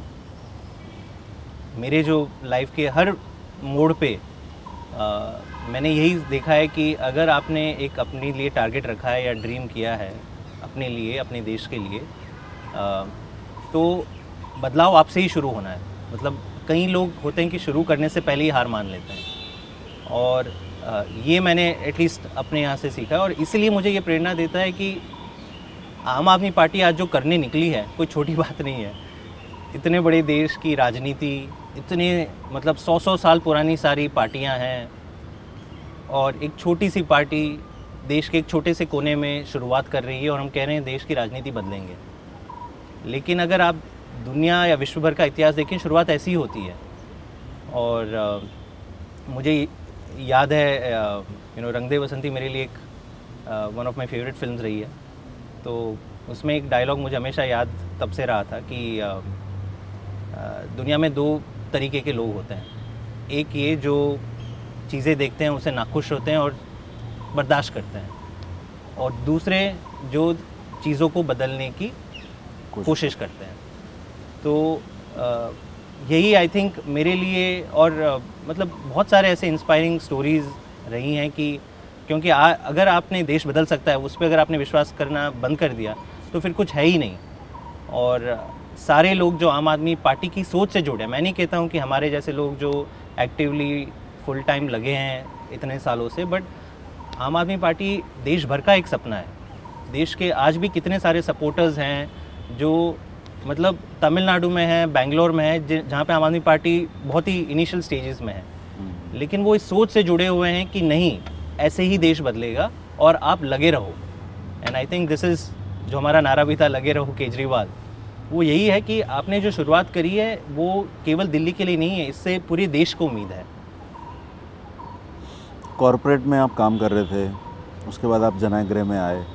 मेरे जो लाइफ के हर मोड़ पे uh, मैंने यही देखा है कि अगर आपने एक अपने लिए टारगेट रखा है या ड्रीम किया है अपने लिए, अपने देश के लिए, uh, तो बदलाव आपसे ही शुरू होना है। मतलब कई लोग होते हैं कि शुरू करने से पहले ही हार मान लेते हैं, और ये मैंने एटलीस्ट अपने यहाँ से सीखा, और इसलिए मुझे ये प्रेरणा देता है कि आम आदमी पार्टी आज जो करने निकली है कोई छोटी बात नहीं है। इतने बड़े देश की राजनीति, इतने मतलब सौ सौ साल पुरानी सारी पार्टियाँ हैं, और एक छोटी सी पार्टी देश के एक छोटे से कोने में शुरुआत कर रही है, और हम कह रहे हैं देश की राजनीति बदलेंगे। लेकिन अगर आप दुनिया या विश्व भर का इतिहास देखें, शुरुआत ऐसी ही होती है। और आ, मुझे याद है यू नो रंग दे बसंती मेरे लिए एक one of my favourite films रही है, तो उसमें एक डायलॉग मुझे हमेशा याद तब से रहा था कि आ, आ, दुनिया में दो तरीके के लोग होते हैं। एक ये जो चीज़ें देखते हैं उसे नाखुश होते हैं और बर्दाश्त करते हैं, और दूसरे जो चीज़ों को बदलने की कोशिश करते हैं। तो आ, यही आई थिंक मेरे लिए, और आ, मतलब बहुत सारे ऐसे इंस्पायरिंग स्टोरीज़ रही हैं कि क्योंकि आ, अगर आपने देश बदल सकता है, उस पर अगर आपने विश्वास करना बंद कर दिया तो फिर कुछ है ही नहीं। और सारे लोग जो आम आदमी पार्टी की सोच से जुड़े हैं, मैं नहीं कहता हूँ कि हमारे जैसे लोग जो एक्टिवली फुल टाइम लगे हैं इतने सालों से, बट आम आदमी पार्टी देश भर का एक सपना है। देश के आज भी कितने सारे सपोर्टर्स हैं जो मतलब तमिलनाडु में है, बेंगलोर में है, जहाँ पे आम आदमी पार्टी बहुत ही इनिशियल स्टेजेस में है, लेकिन वो इस सोच से जुड़े हुए हैं कि नहीं, ऐसे ही देश बदलेगा और आप लगे रहो। And I think this is जो हमारा नारा भी था, लगे रहो केजरीवाल, वो यही है कि आपने जो शुरुआत करी है वो केवल दिल्ली के लिए नहीं है, इससे पूरे देश को उम्मीद है। कॉरपोरेट में आप काम कर रहे थे, उसके बाद आप जनागृह में आए।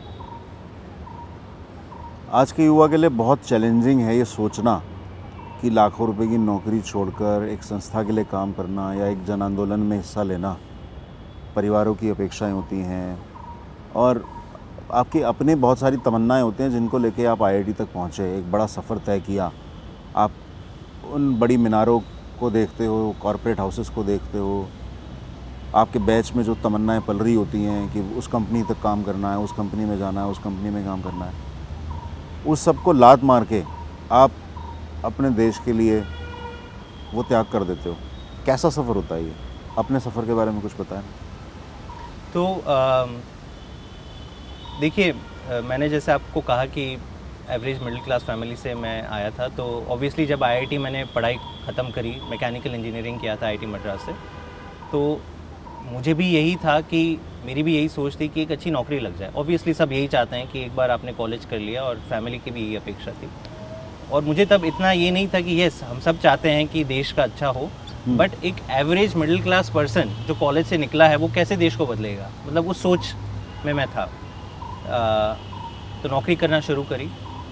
आज के युवा के लिए बहुत चैलेंजिंग है ये सोचना कि लाखों रुपए की नौकरी छोड़कर एक संस्था के लिए काम करना या एक जन आंदोलन में हिस्सा लेना। परिवारों की अपेक्षाएं होती हैं और आपकी अपनी बहुत सारी तमन्नाएं होती हैं जिनको लेके आप आईआईटी तक पहुँचे, एक बड़ा सफ़र तय किया। आप उन बड़ी मीनारों को देखते हो, कॉरपोरेट हाउसेस को देखते हो, आपके बैच में जो तमन्नाएं पल रही होती हैं कि उस कंपनी तक काम करना है, उस कंपनी में जाना है, उस कंपनी में काम करना है, उस सब को लात मार के आप अपने देश के लिए वो त्याग कर देते हो। कैसा सफ़र होता है ये? अपने सफ़र के बारे में कुछ बताएं। तो देखिए, मैंने जैसे आपको कहा कि एवरेज मिडिल क्लास फैमिली से मैं आया था, तो ऑब्वियसली जब आईआईटी मैंने पढ़ाई ख़त्म करी, मैकेनिकल इंजीनियरिंग किया था आईआईटी मद्रास से, तो मुझे भी यही था कि मेरी भी यही सोच थी कि एक अच्छी नौकरी लग जाए। ऑब्वियसली सब यही चाहते हैं कि एक बार आपने कॉलेज कर लिया, और फैमिली की भी यही अपेक्षा थी। और मुझे तब इतना ये नहीं था कि यस, हम सब चाहते हैं कि देश का अच्छा हो, बट एक एवरेज मिडिल क्लास पर्सन जो कॉलेज से निकला है वो कैसे देश को बदलेगा, मतलब उस सोच में मैं था। आ, तो नौकरी करना शुरू करी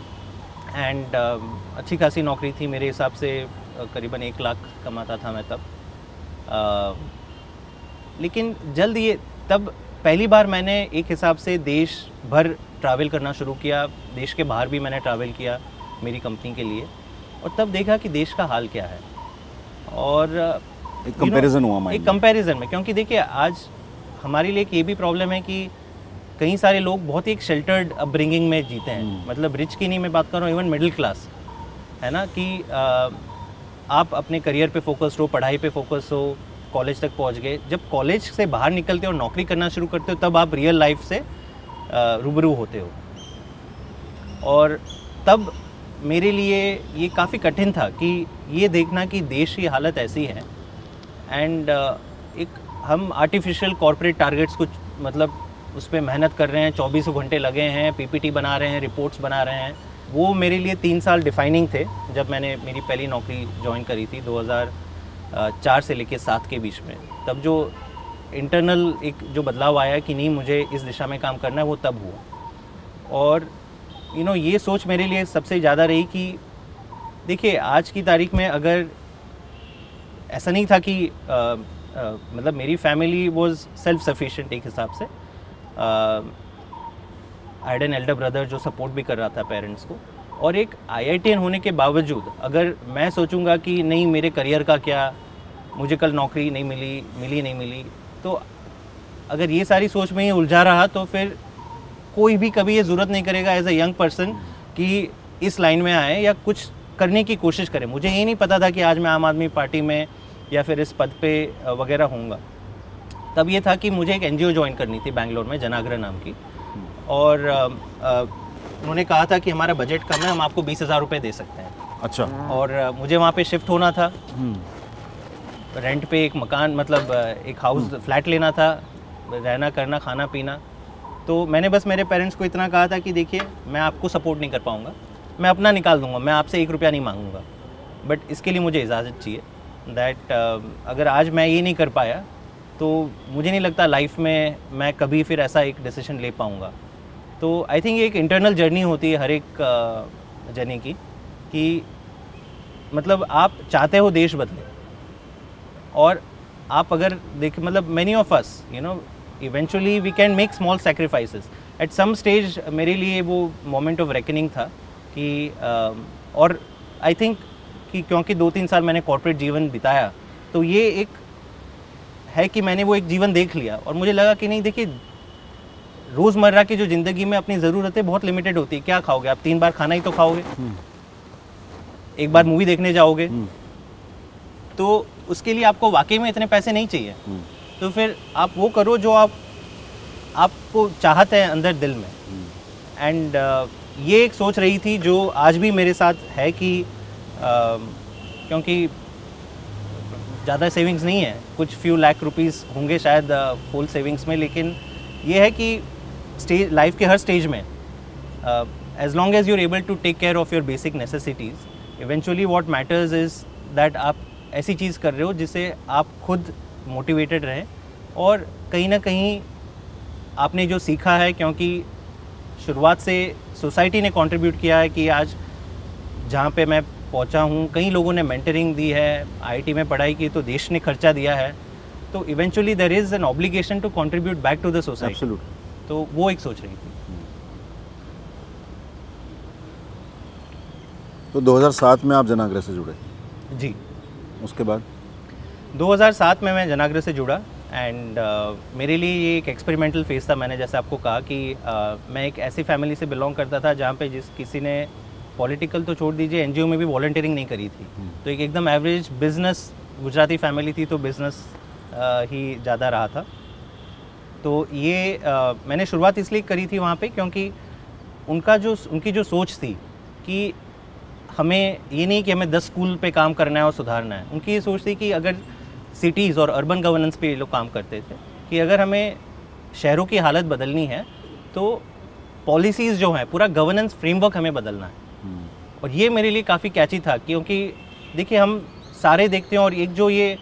एंड अच्छी खासी नौकरी थी मेरे हिसाब से, करीबन एक लाख कमाता था मैं तब। आ, लेकिन जल्द ये तब पहली बार मैंने एक हिसाब से देश भर ट्रैवल करना शुरू किया। देश के बाहर भी मैंने ट्रैवल किया मेरी कंपनी के लिए, और तब देखा कि देश का हाल क्या है। और एक कंपैरिजन हुआ माइंड एक कंपैरिजन में, क्योंकि देखिए आज हमारे लिए एक ये भी प्रॉब्लम है कि कई सारे लोग बहुत ही एक शेल्टर्ड अपब्रिंगिंग में जीते हैं, मतलब रिच की नहीं मैं बात कर रहा हूँ, इवन मिडिल क्लास, है ना, कि आ, आप अपने करियर पे फोकस हो, पढ़ाई पे फोकस हो, कॉलेज तक पहुंच गए। जब कॉलेज से बाहर निकलते हो और नौकरी करना शुरू करते हो, तब आप रियल लाइफ से रूबरू होते हो। और तब मेरे लिए ये काफ़ी कठिन था कि ये देखना कि देश की हालत ऐसी है, एंड एक हम आर्टिफिशियल कॉर्पोरेट टारगेट्स को मतलब उस पर मेहनत कर रहे हैं, चौबीसों घंटे लगे हैं, पीपीटी बना रहे हैं, रिपोर्ट्स बना रहे हैं। वो मेरे लिए तीन साल डिफाइनिंग थे जब मैंने मेरी पहली नौकरी ज्वाइन करी थी दो हज़ार चार से लेके सात के बीच में। तब जो इंटरनल एक जो बदलाव आया कि नहीं मुझे इस दिशा में काम करना है, वो तब हुआ। और यू नो ये सोच मेरे लिए सबसे ज़्यादा रही कि देखिए आज की तारीख में अगर ऐसा नहीं था कि आ, आ, मतलब मेरी फैमिली वाज सेल्फ सफिशिएंट एक हिसाब से। I had an elder brother जो सपोर्ट भी कर रहा था पेरेंट्स को, और एक आईआईटीएन होने के बावजूद अगर मैं सोचूंगा कि नहीं मेरे करियर का क्या, मुझे कल नौकरी नहीं मिली मिली नहीं मिली, तो अगर ये सारी सोच में ही उलझा रहा तो फिर कोई भी कभी ये ज़रूरत नहीं करेगा एज अ यंग पर्सन कि इस लाइन में आए या कुछ करने की कोशिश करें। मुझे ये नहीं पता था कि आज मैं आम आदमी पार्टी में या फिर इस पद पे वगैरह होऊंगा। तब ये था कि मुझे एक एनजीओ ज्वाइन करनी थी बेंगलोर में, जनागृह नाम की, और आ, आ, उन्होंने कहा था कि हमारा बजट कम है, हम आपको बीस हज़ार रुपये दे सकते हैं। अच्छा। और आ, मुझे वहाँ पे शिफ्ट होना था, रेंट पे एक मकान मतलब एक हाउस फ्लैट लेना था, रहना करना खाना पीना। तो मैंने बस मेरे पेरेंट्स को इतना कहा था कि देखिए मैं आपको सपोर्ट नहीं कर पाऊँगा, मैं अपना निकाल दूँगा, मैं आपसे एक रुपया नहीं मांगूंगा, बट इसके लिए मुझे इजाज़त चाहिए। दैट uh, अगर आज मैं ये नहीं कर पाया तो मुझे नहीं लगता लाइफ में मैं कभी फिर ऐसा एक डिसीजन ले पाऊँगा। तो आई थिंक ये एक इंटरनल जर्नी होती है हर एक जर्नी की, कि मतलब आप चाहते हो देश बदले, और आप अगर देख मतलब many of us you know eventually we can make small sacrifices. At some stage मेरे लिए वो मोमेंट ऑफ रेकनिंग था कि uh, और आई थिंक कि क्योंकि दो तीन साल मैंने कॉर्पोरेट जीवन बिताया, तो ये एक है कि मैंने वो एक जीवन देख लिया, और मुझे लगा कि नहीं देखिए रोज़मर्रा की जो ज़िंदगी में अपनी ज़रूरतें बहुत लिमिटेड होती है। क्या खाओगे आप? तीन बार खाना ही तो खाओगे, एक बार मूवी देखने जाओगे, तो उसके लिए आपको वाकई में इतने पैसे नहीं चाहिए। तो फिर आप वो करो जो आप आपको चाहते हैं अंदर दिल में। एंड uh, ये एक सोच रही थी जो आज भी मेरे साथ है कि uh, क्योंकि ज़्यादा सेविंग्स नहीं है, कुछ फ्यू लाख रुपीस होंगे शायद फुल uh, सेविंग्स में, लेकिन ये है कि स्टेज लाइफ के हर स्टेज में as long as you are able to take care of your basic necessities, eventually what matters is that आप ऐसी चीज़ कर रहे हो जिससे आप खुद मोटिवेटेड रहें। और कहीं ना कहीं आपने जो सीखा है, क्योंकि शुरुआत से सोसाइटी ने कंट्रीब्यूट किया है कि आज जहाँ पे मैं पहुँचा हूँ, कई लोगों ने मेंटरिंग दी है, आईआईटी में पढ़ाई की तो देश ने खर्चा दिया है, तो eventually there is an obligation to contribute back to the society. तो वो एक सोच रही थी। तो दो हज़ार सात में आप जनाग्रह से जुड़े? जी। उसके बाद दो हज़ार सात में मैं जनाग्रह से जुड़ा एंड uh, मेरे लिए ये एक एक्सपेरिमेंटल फेज़ था। मैंने जैसे आपको कहा कि uh, मैं एक ऐसी फैमिली से बिलोंग करता था जहाँ पे जिस किसी ने पॉलिटिकल तो छोड़ दीजिए, एनजीओ में भी वॉलंटियरिंग नहीं करी थी। तो एक एकदम एवरेज बिजनेस गुजराती फैमिली थी, तो बिज़नेस uh, ही ज़्यादा रहा था। तो ये uh, मैंने शुरुआत इसलिए करी थी वहाँ पे क्योंकि उनका जो उनकी जो सोच थी कि हमें ये नहीं कि हमें दस स्कूल पे काम करना है और सुधारना है। उनकी ये सोच थी कि अगर सिटीज़ और अर्बन गवर्नेंस पे ये लोग काम करते थे कि अगर हमें शहरों की हालत बदलनी है तो पॉलिसीज़ जो हैं, पूरा गवर्नेंस फ्रेमवर्क हमें बदलना है। और ये मेरे लिए काफ़ी कैची था, क्योंकि देखिए हम सारे देखते हैं और एक जो ये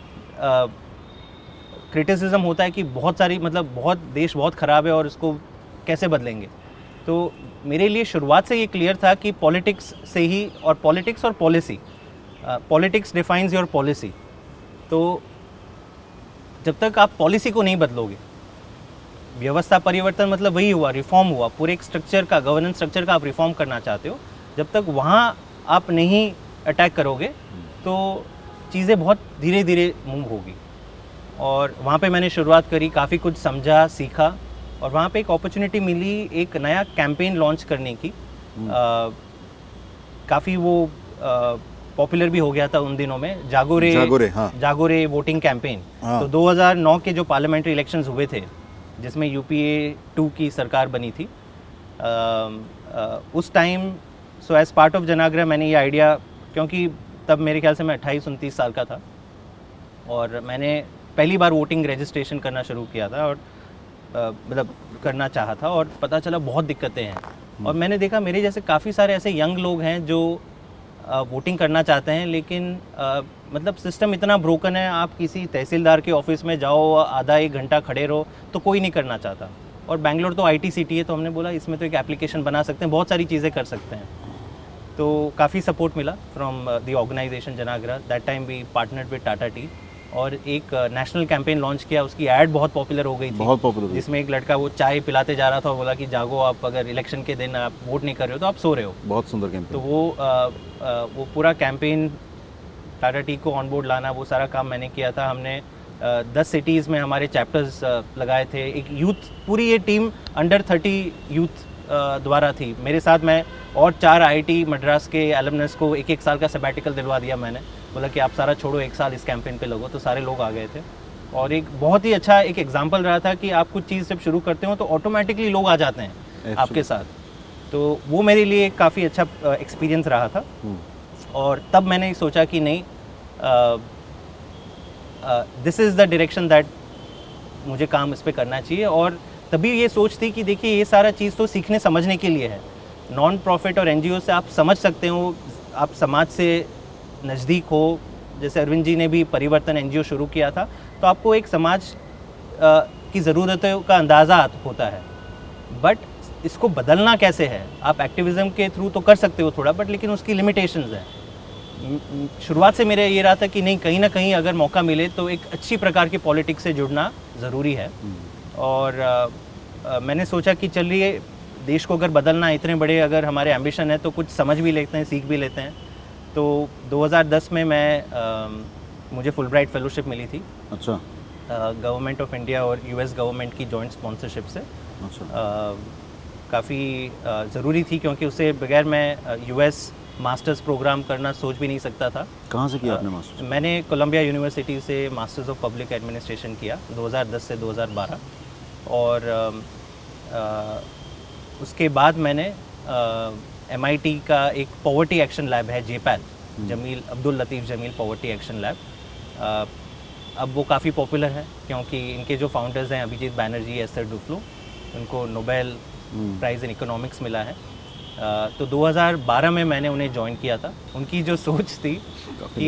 क्रिटिसिज्म होता है कि बहुत सारी मतलब बहुत देश बहुत ख़राब है और इसको कैसे बदलेंगे। तो मेरे लिए शुरुआत से ये क्लियर था कि पॉलिटिक्स से ही, और पॉलिटिक्स और policy, politics defines your policy. तो जब तक आप पॉलिसी को नहीं बदलोगे, व्यवस्था परिवर्तन मतलब वही हुआ, रिफॉर्म हुआ, पूरे एक स्ट्रक्चर का, गवर्नेंस स्ट्रक्चर का आप रिफॉर्म करना चाहते हो, जब तक वहाँ आप नहीं अटैक करोगे तो चीज़ें बहुत धीरे धीरे मूव होगी। और वहाँ पे मैंने शुरुआत करी, काफ़ी कुछ समझा, सीखा, और वहाँ पे एक अपॉर्चुनिटी मिली एक नया कैंपेन लॉन्च करने की। काफ़ी वो पॉपुलर भी हो गया था उन दिनों में, जागोरे जागोरे, हाँ। Jaagore voting campaign. हाँ। तो दो हज़ार नौ के जो पार्लियामेंट्री इलेक्शंस हुए थे जिसमें यूपीए टू की सरकार बनी थी, आ, आ, उस time so as part of Janaagraha मैंने ये आइडिया, क्योंकि तब मेरे ख्याल से मैं अट्ठाईस उनतीस साल का था और मैंने पहली बार वोटिंग रजिस्ट्रेशन करना शुरू किया था और मतलब करना चाहा था, और पता चला बहुत दिक्कतें हैं। और मैंने देखा मेरे जैसे काफ़ी सारे ऐसे यंग लोग हैं जो वोटिंग करना चाहते हैं, लेकिन आ, मतलब सिस्टम इतना ब्रोकन है, आप किसी तहसीलदार के ऑफिस में जाओ, आधा एक घंटा खड़े रहो, तो कोई नहीं करना चाहता। और बेंगलोर तो आईटी सिटी है, तो हमने बोला इसमें तो एक एप्लीकेशन बना सकते हैं, बहुत सारी चीज़ें कर सकते हैं। तो काफ़ी सपोर्ट मिला from the organization Janaagraha. That time we partnered with Tata tea और एक नेशनल कैंपेन लॉन्च किया। उसकी ऐड बहुत पॉपुलर हो गई थी, बहुत पॉपुलर, जिसमें एक लड़का वो चाय पिलाते जा रहा था और बोला कि जागो, आप अगर इलेक्शन के दिन आप वोट नहीं कर रहे हो तो आप सो रहे हो। बहुत सुंदर कैंपेन। तो वो आ, आ, वो पूरा कैंपेन, टाटा टी को ऑन बोर्ड लाना, वो सारा काम मैंने किया था। हमने आ, दस सिटीज़ में हमारे चैप्टर्स लगाए थे। एक यूथ, पूरी ये टीम अंडर थर्टी यूथ द्वारा थी। मेरे साथ मैं और चार आईआईटी मद्रास के एलुमनस को एक एक साल का सबैटिकल दिलवा दिया मैंने, बोला कि आप सारा छोड़ो, एक साल इस कैंपेन पे लगो। तो सारे लोग आ गए थे और एक बहुत ही अच्छा एक एग्जांपल रहा था कि आप कुछ चीज़ जब शुरू करते हो तो ऑटोमेटिकली लोग आ जाते हैं आपके साथ। तो वो मेरे लिए काफ़ी अच्छा एक्सपीरियंस रहा था। और तब मैंने सोचा कि नहीं, this is the direction that मुझे काम इस पर करना चाहिए। और तभी ये सोच थी कि देखिए ये सारा चीज़ तो सीखने समझने के लिए है। नॉन प्रॉफिट और एनजीओ से आप समझ सकते हो, आप समाज से नज़दीक हो। जैसे अरविंद जी ने भी परिवर्तन एनजीओ शुरू किया था, तो आपको एक समाज आ, की ज़रूरतों का अंदाज़ा होता है। बट इसको बदलना कैसे है, आप एक्टिविज़म के थ्रू तो कर सकते हो थोड़ा, बट लेकिन उसकी लिमिटेशंस हैं। शुरुआत से मेरा ये रहा था कि नहीं, कहीं ना कहीं अगर मौका मिले तो एक अच्छी प्रकार की पॉलिटिक्स से जुड़ना ज़रूरी है। और आ, आ, मैंने सोचा कि चलिए देश को अगर बदलना, इतने बड़े अगर हमारे एम्बिशन है तो कुछ समझ भी लेते हैं, सीख भी लेते हैं। तो दो हज़ार दस में मैं आ, मुझे फुलब्राइट फेलोशिप मिली थी। अच्छा। गवर्नमेंट ऑफ इंडिया और यूएस गवर्नमेंट की जॉइंट स्पॉन्सरशिप से। अच्छा। काफ़ी ज़रूरी थी, क्योंकि उससे बगैर मैं यूएस मास्टर्स प्रोग्राम करना सोच भी नहीं सकता था। कहाँ से किया आपने मास्टर्स? मैंने कोलंबिया यूनिवर्सिटी से मास्टर्स ऑफ पब्लिक एडमिनिस्ट्रेशन किया दो हज़ार दस से दो हज़ार बारह और आ, आ, उसके बाद मैंने एम आई टी का एक पॉवर्टी एक्शन लैब है JPAL, Jameel Abdul Latif Jameel poverty action lab, अब वो काफ़ी पॉपुलर है क्योंकि इनके जो फाउंडर्स हैं अभिजीत बैनर्जी, एस्थर डुफ्लो, उनको नोबेल प्राइज़ इन इकोनॉमिक्स मिला है। uh, तो दो हज़ार बारह में मैंने उन्हें ज्वाइन किया था। उनकी जो सोच थी कि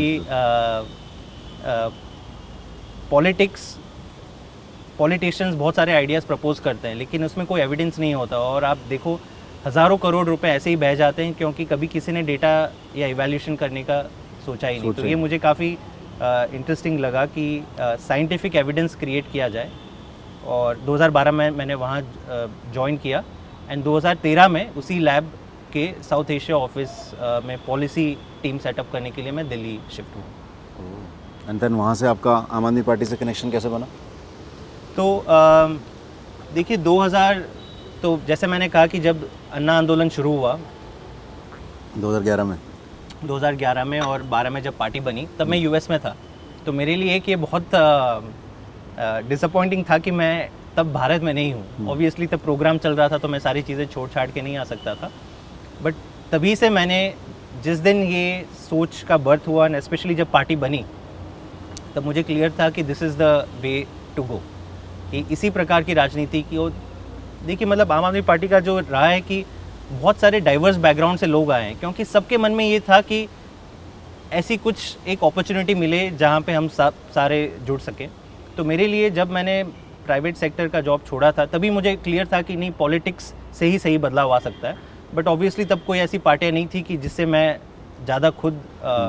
पॉलिटिक्स पॉलिटिशियंस बहुत सारे आइडियाज़ प्रपोज करते हैं लेकिन उसमें कोई एविडेंस नहीं होता और आप देखो हज़ारों करोड़ रुपए ऐसे ही बह जाते हैं क्योंकि कभी किसी ने डेटा या इवैल्यूएशन करने का सोचा ही नहीं। तो ये मुझे काफ़ी इंटरेस्टिंग uh, लगा कि साइंटिफिक uh, एविडेंस क्रिएट किया जाए और दो हज़ार बारह में मैंने वहाँ ज्वाइन uh, किया एंड दो हज़ार तेरह में उसी लैब के साउथ एशिया ऑफिस uh, में पॉलिसी टीम सेटअप करने के लिए मैं दिल्ली शिफ्ट हुआ। एंड देन वहाँ से आपका आम आदमी पार्टी से कनेक्शन कैसे बना? तो uh, देखिए दो हज़ार, तो जैसे मैंने कहा कि जब अन्ना आंदोलन शुरू हुआ दो हज़ार ग्यारह में दो हज़ार ग्यारह में और बारह में जब पार्टी बनी तब मैं यूएस में था। तो मेरे लिए एक ये बहुत डिसअपॉइंटिंग था कि मैं तब भारत में नहीं हूँ। ऑब्वियसली तब प्रोग्राम चल रहा था तो मैं सारी चीज़ें छोड़ छाड़ के नहीं आ सकता था। बट तभी से मैंने जिस दिन ये सोच का बर्थ हुआ एंड स्पेशली जब पार्टी बनी तब मुझे क्लियर था कि this is the way to go, कि इसी प्रकार की राजनीति की। और देखिए मतलब आम आदमी पार्टी का जो रहा है कि बहुत सारे डाइवर्स बैकग्राउंड से लोग आए हैं क्योंकि सबके मन में ये था कि ऐसी कुछ एक अपॉर्चुनिटी मिले जहाँ पे हम सब सारे जुड़ सकें। तो मेरे लिए जब मैंने प्राइवेट सेक्टर का जॉब छोड़ा था तभी मुझे क्लियर था कि नहीं, पॉलिटिक्स से ही सही बदलाव आ सकता है। बट ऑब्वियसली तब कोई ऐसी पार्टियाँ नहीं थी कि जिससे मैं ज़्यादा खुद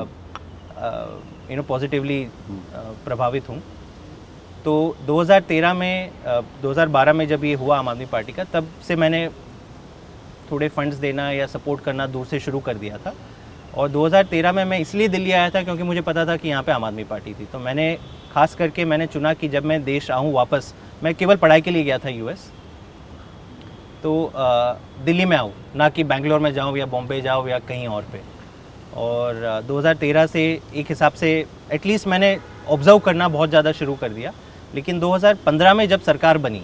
यू नो पॉजिटिवली प्रभावित हूँ। तो दो हज़ार तेरह में uh, दो हज़ार बारह में जब ये हुआ आम आदमी पार्टी का, तब से मैंने थोड़े फंड्स देना या सपोर्ट करना दूर से शुरू कर दिया था। और दो हज़ार तेरह में मैं इसलिए दिल्ली आया था क्योंकि मुझे पता था कि यहाँ पे आम आदमी पार्टी थी। तो मैंने खास करके मैंने चुना कि जब मैं देश आऊँ वापस, मैं केवल पढ़ाई के लिए गया था यूएस, तो आ, दिल्ली में आऊँ, ना कि बेंगलोर में जाऊँ या बॉम्बे जाऊँ या कहीं और पे। और आ, दो हज़ार तेरह से एक हिसाब से एटलीस्ट मैंने ऑब्ज़र्व करना बहुत ज़्यादा शुरू कर दिया। लेकिन दो हज़ार पंद्रह में जब सरकार बनी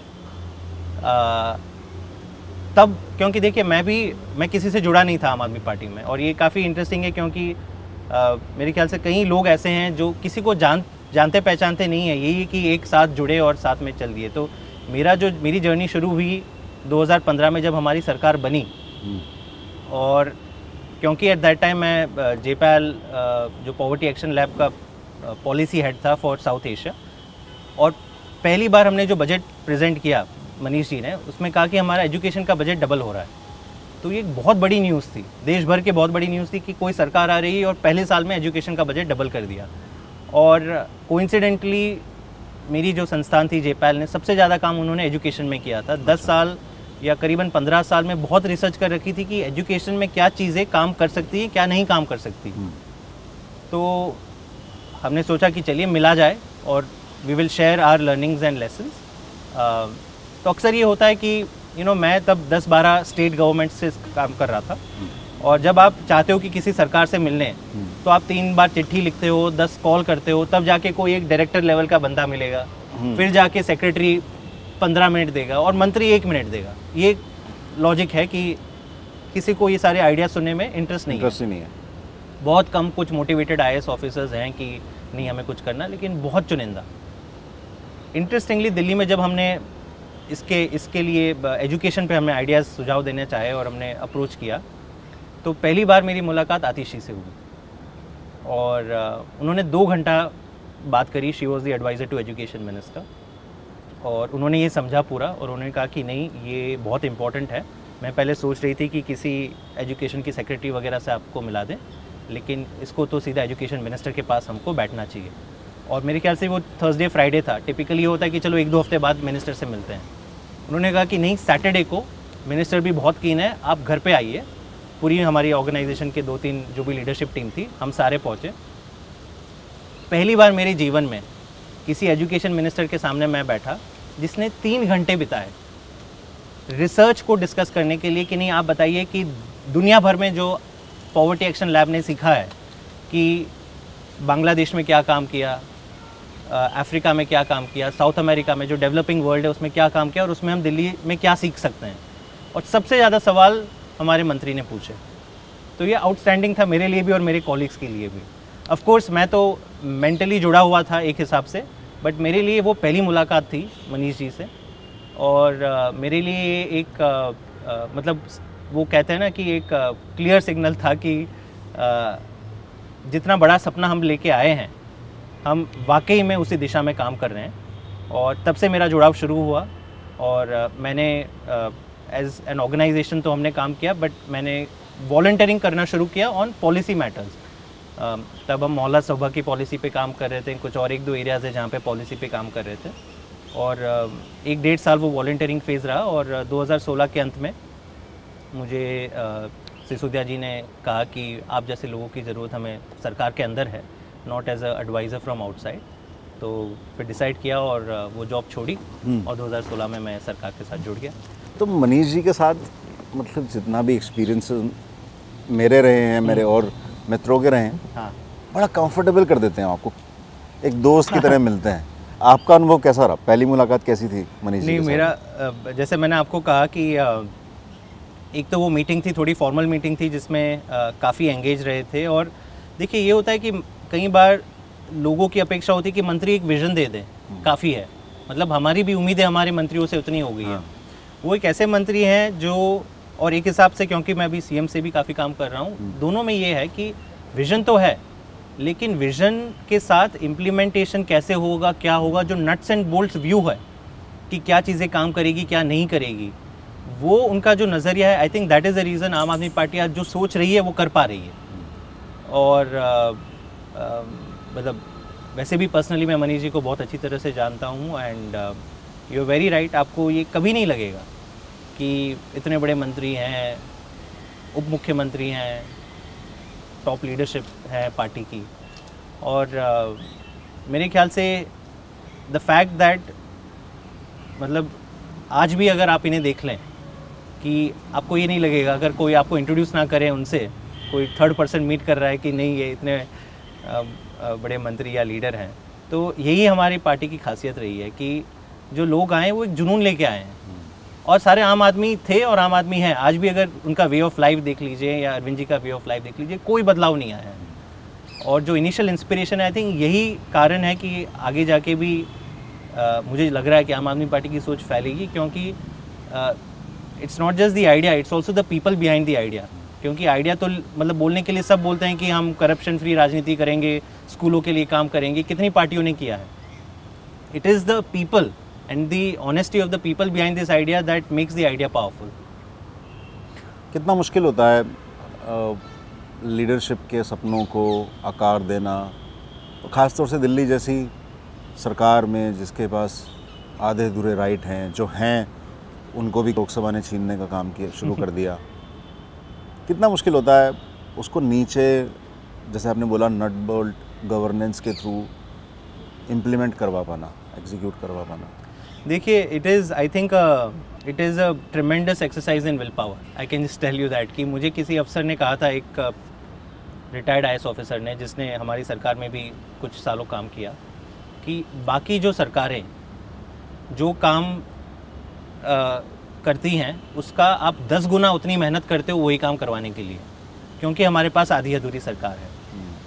आ, तब, क्योंकि देखिए मैं भी मैं किसी से जुड़ा नहीं था आम आदमी पार्टी में, और ये काफ़ी इंटरेस्टिंग है क्योंकि आ, मेरे ख्याल से कई लोग ऐसे हैं जो किसी को जान जानते पहचानते नहीं है, यही कि एक साथ जुड़े और साथ में चल दिए। तो मेरा जो मेरी जर्नी शुरू हुई दो हज़ार पंद्रह में जब हमारी सरकार बनी, और क्योंकि एट दैट टाइम मैं जेपैल जो पॉवर्टी एक्शन लैब का पॉलिसी हेड था फॉर साउथ एशिया, और पहली बार हमने जो बजट प्रेजेंट किया मनीष जी ने, उसमें कहा कि हमारा एजुकेशन का बजट डबल हो रहा है। तो ये एक बहुत बड़ी न्यूज़ थी, देश भर के बहुत बड़ी न्यूज़ थी कि कोई सरकार आ रही है और पहले साल में एजुकेशन का बजट डबल कर दिया। और कोइंसिडेंटली मेरी जो संस्थान थी जेपैल ने सबसे ज़्यादा काम उन्होंने एजुकेशन में किया था। दस साल या करीबन पंद्रह साल में बहुत रिसर्च कर रखी थी कि एजुकेशन में क्या चीज़ें काम कर सकती हैं, क्या नहीं काम कर सकती। तो हमने सोचा कि चलिए मिला जाए और we will share our learnings and lessons. तो अक्सर ये होता है कि यू नो मैं तब दस बारह स्टेट गवर्नमेंट से काम कर रहा था, और जब आप चाहते हो कि किसी सरकार से मिलने, तो आप तीन बार चिट्ठी लिखते हो, दस कॉल करते हो, तब जाके कोई एक डायरेक्टर लेवल का बंदा मिलेगा, फिर जाके सेक्रेटरी पंद्रह मिनट देगा और मंत्री एक मिनट देगा। ये लॉजिक है कि किसी को ये सारे आइडिया सुनने में इंटरेस्ट नहीं इंटरेस्ट नहीं है। बहुत कम कुछ motivated I A S officers हैं कि नहीं हमें कुछ करना, लेकिन बहुत चुनिंदा। इंटरेस्टिंगली दिल्ली में जब हमने इसके इसके लिए एजुकेशन पे हमने आइडियाज़ सुझाव देने चाहे और हमने अप्रोच किया, तो पहली बार मेरी मुलाकात आतिशी से हुई और uh, उन्होंने दो घंटा बात करी। She was the adviser to education minister, और उन्होंने ये समझा पूरा, और उन्होंने कहा कि नहीं ये बहुत इम्पॉर्टेंट है। मैं पहले सोच रही थी कि किसी एजुकेशन की सेक्रेटरी वगैरह से आपको मिला दें, लेकिन इसको तो सीधा एजुकेशन मिनिस्टर के पास हमको बैठना चाहिए। और मेरे ख्याल से वो थर्सडे फ्राइडे था। टिपिकली ये होता है कि चलो एक दो हफ्ते बाद मिनिस्टर से मिलते हैं। उन्होंने कहा कि नहीं, सैटरडे को मिनिस्टर भी बहुत कीन है, आप घर पे आइए। पूरी हमारी ऑर्गेनाइजेशन के दो तीन जो भी लीडरशिप टीम थी, हम सारे पहुँचे। पहली बार मेरे जीवन में किसी एजुकेशन मिनिस्टर के सामने मैं बैठा जिसने तीन घंटे बिताए रिसर्च को डिस्कस करने के लिए कि नहीं आप बताइए कि दुनिया भर में जो पॉवर्टी एक्शन लैब ने सीखा है कि बांग्लादेश में क्या काम किया, अफ्रीका में क्या काम किया, साउथ अमेरिका में जो डेवलपिंग वर्ल्ड है उसमें क्या काम किया और उसमें हम दिल्ली में क्या सीख सकते हैं। और सबसे ज़्यादा सवाल हमारे मंत्री ने पूछे, तो ये आउटस्टैंडिंग था मेरे लिए भी और मेरे कॉलीग्स के लिए भी। ऑफ कोर्स मैं तो मेंटली जुड़ा हुआ था एक हिसाब से, बट मेरे लिए वो पहली मुलाकात थी मनीष जी से। और uh, मेरे लिए एक uh, uh, मतलब वो कहते हैं ना कि एक क्लियर uh, सिग्नल था कि uh, जितना बड़ा सपना हम लेके आए हैं हम वाकई में उसी दिशा में काम कर रहे हैं। और तब से मेरा जुड़ाव शुरू हुआ और uh, मैंने एज एन ऑर्गेनाइजेशन तो हमने काम किया, बट मैंने वॉलंटियरिंग करना शुरू किया ऑन पॉलिसी मैटर्स। uh, तब हम मोहल्ला सभा की पॉलिसी पे काम कर रहे थे, कुछ और एक दो एरियाज़ है जहाँ पे पॉलिसी पे काम कर रहे थे। और uh, एक डेढ़ साल वो वॉलंटियरिंग फेज़ रहा और uh, दो हज़ार सोलह के अंत में मुझे uh, सिसोदिया जी ने कहा कि आप जैसे लोगों की ज़रूरत हमें सरकार के अंदर है, not as a adviser from outside. तो फिर डिसाइड किया और uh, वो जॉब छोड़ी और दो हज़ार सोलह में मैं सरकार के साथ जुड़ गया। तो मनीष जी के साथ मतलब जितना भी एक्सपीरियंस मेरे रहे हैं, मेरे और मित्रों के रहे हैं, हाँ, बड़ा कंफर्टेबल कर देते हैं आपको, एक दोस्त की तरह मिलते हैं। आपका अनुभव कैसा रहा? पहली मुलाकात कैसी थी मनीष जी नहीं, के साथ? मेरा जैसे मैंने आपको कहा कि एक तो वो मीटिंग थी, थोड़ी फॉर्मल मीटिंग थी जिसमें काफ़ी एंगेज रहे थे। और देखिए ये होता है कि कई बार लोगों की अपेक्षा होती है कि मंत्री एक विज़न दे दें, काफ़ी है। मतलब हमारी भी उम्मीदें हमारे मंत्रियों से उतनी हो गई है। वो एक ऐसे मंत्री हैं जो, और एक हिसाब से क्योंकि मैं अभी सीएम से भी काफ़ी काम कर रहा हूँ, दोनों में ये है कि विज़न तो है, लेकिन विज़न के साथ इम्प्लीमेंटेशन कैसे होगा, क्या होगा, जो नट्स एंड बोल्ट्स व्यू है कि क्या चीज़ें काम करेगी क्या नहीं करेगी, वो उनका जो नज़रिया है, I think that is the reason Aam Aadmi party आज जो सोच रही है वो कर पा रही है। और मतलब वैसे भी पर्सनली मैं मनीष जी को बहुत अच्छी तरह से जानता हूँ and you are very right. आपको ये कभी नहीं लगेगा कि इतने बड़े मंत्री हैं, उप मुख्यमंत्री हैं, टॉप लीडरशिप है पार्टी की। और uh, मेरे ख्याल से द फैक्ट दैट मतलब आज भी अगर आप इन्हें देख लें कि आपको ये नहीं लगेगा, अगर कोई आपको इंट्रोड्यूस ना करे उनसे, कोई थर्ड पर्सन मीट कर रहा है कि नहीं ये इतने uh, uh, बड़े मंत्री या लीडर हैं, तो यही हमारी पार्टी की खासियत रही है कि जो लोग आए वो एक जुनून लेके आए हैं। और सारे आम आदमी थे और आम आदमी हैं आज भी। अगर उनका वे ऑफ लाइफ देख लीजिए या अरविंद जी का वे ऑफ लाइफ देख लीजिए, कोई बदलाव नहीं आया है। और जो इनिशियल इंस्पिरेशन है, आई थिंक यही कारण है कि आगे जाके भी आ, मुझे लग रहा है कि आम आदमी पार्टी की सोच फैलेगी, क्योंकि it's not just the idea, it's also the people behind the idea. क्योंकि आइडिया तो मतलब बोलने के लिए सब बोलते हैं कि हम करप्शन फ्री राजनीति करेंगे, स्कूलों के लिए काम करेंगे, कितनी पार्टियों ने किया है। It is the people and the honesty of the people behind this idea that makes the idea powerful. कितना मुश्किल होता है लीडरशिप के सपनों को आकार देना, ख़ास तौर से दिल्ली जैसी सरकार में जिसके पास आधे अधूरे राइट हैं, जो हैं उनको भी लोकसभा ने छीनने का काम किया शुरू कर दिया। कितना मुश्किल होता है उसको नीचे, जैसे आपने बोला, नट बोल्ट गवर्नेंस के थ्रू इम्प्लीमेंट करवा पाना, एग्जीक्यूट करवा पाना? देखिए, it is I think it is a tremendous exercise in will power. I can just tell you that कि मुझे किसी अफसर ने कहा था, एक रिटायर्ड आई एस ऑफिसर ने, जिसने हमारी सरकार में भी कुछ सालों काम किया, कि बाकी जो सरकारें जो काम uh, करती हैं उसका आप दस गुना उतनी मेहनत करते हो वही काम करवाने के लिए, क्योंकि हमारे पास आधी अधूरी सरकार है।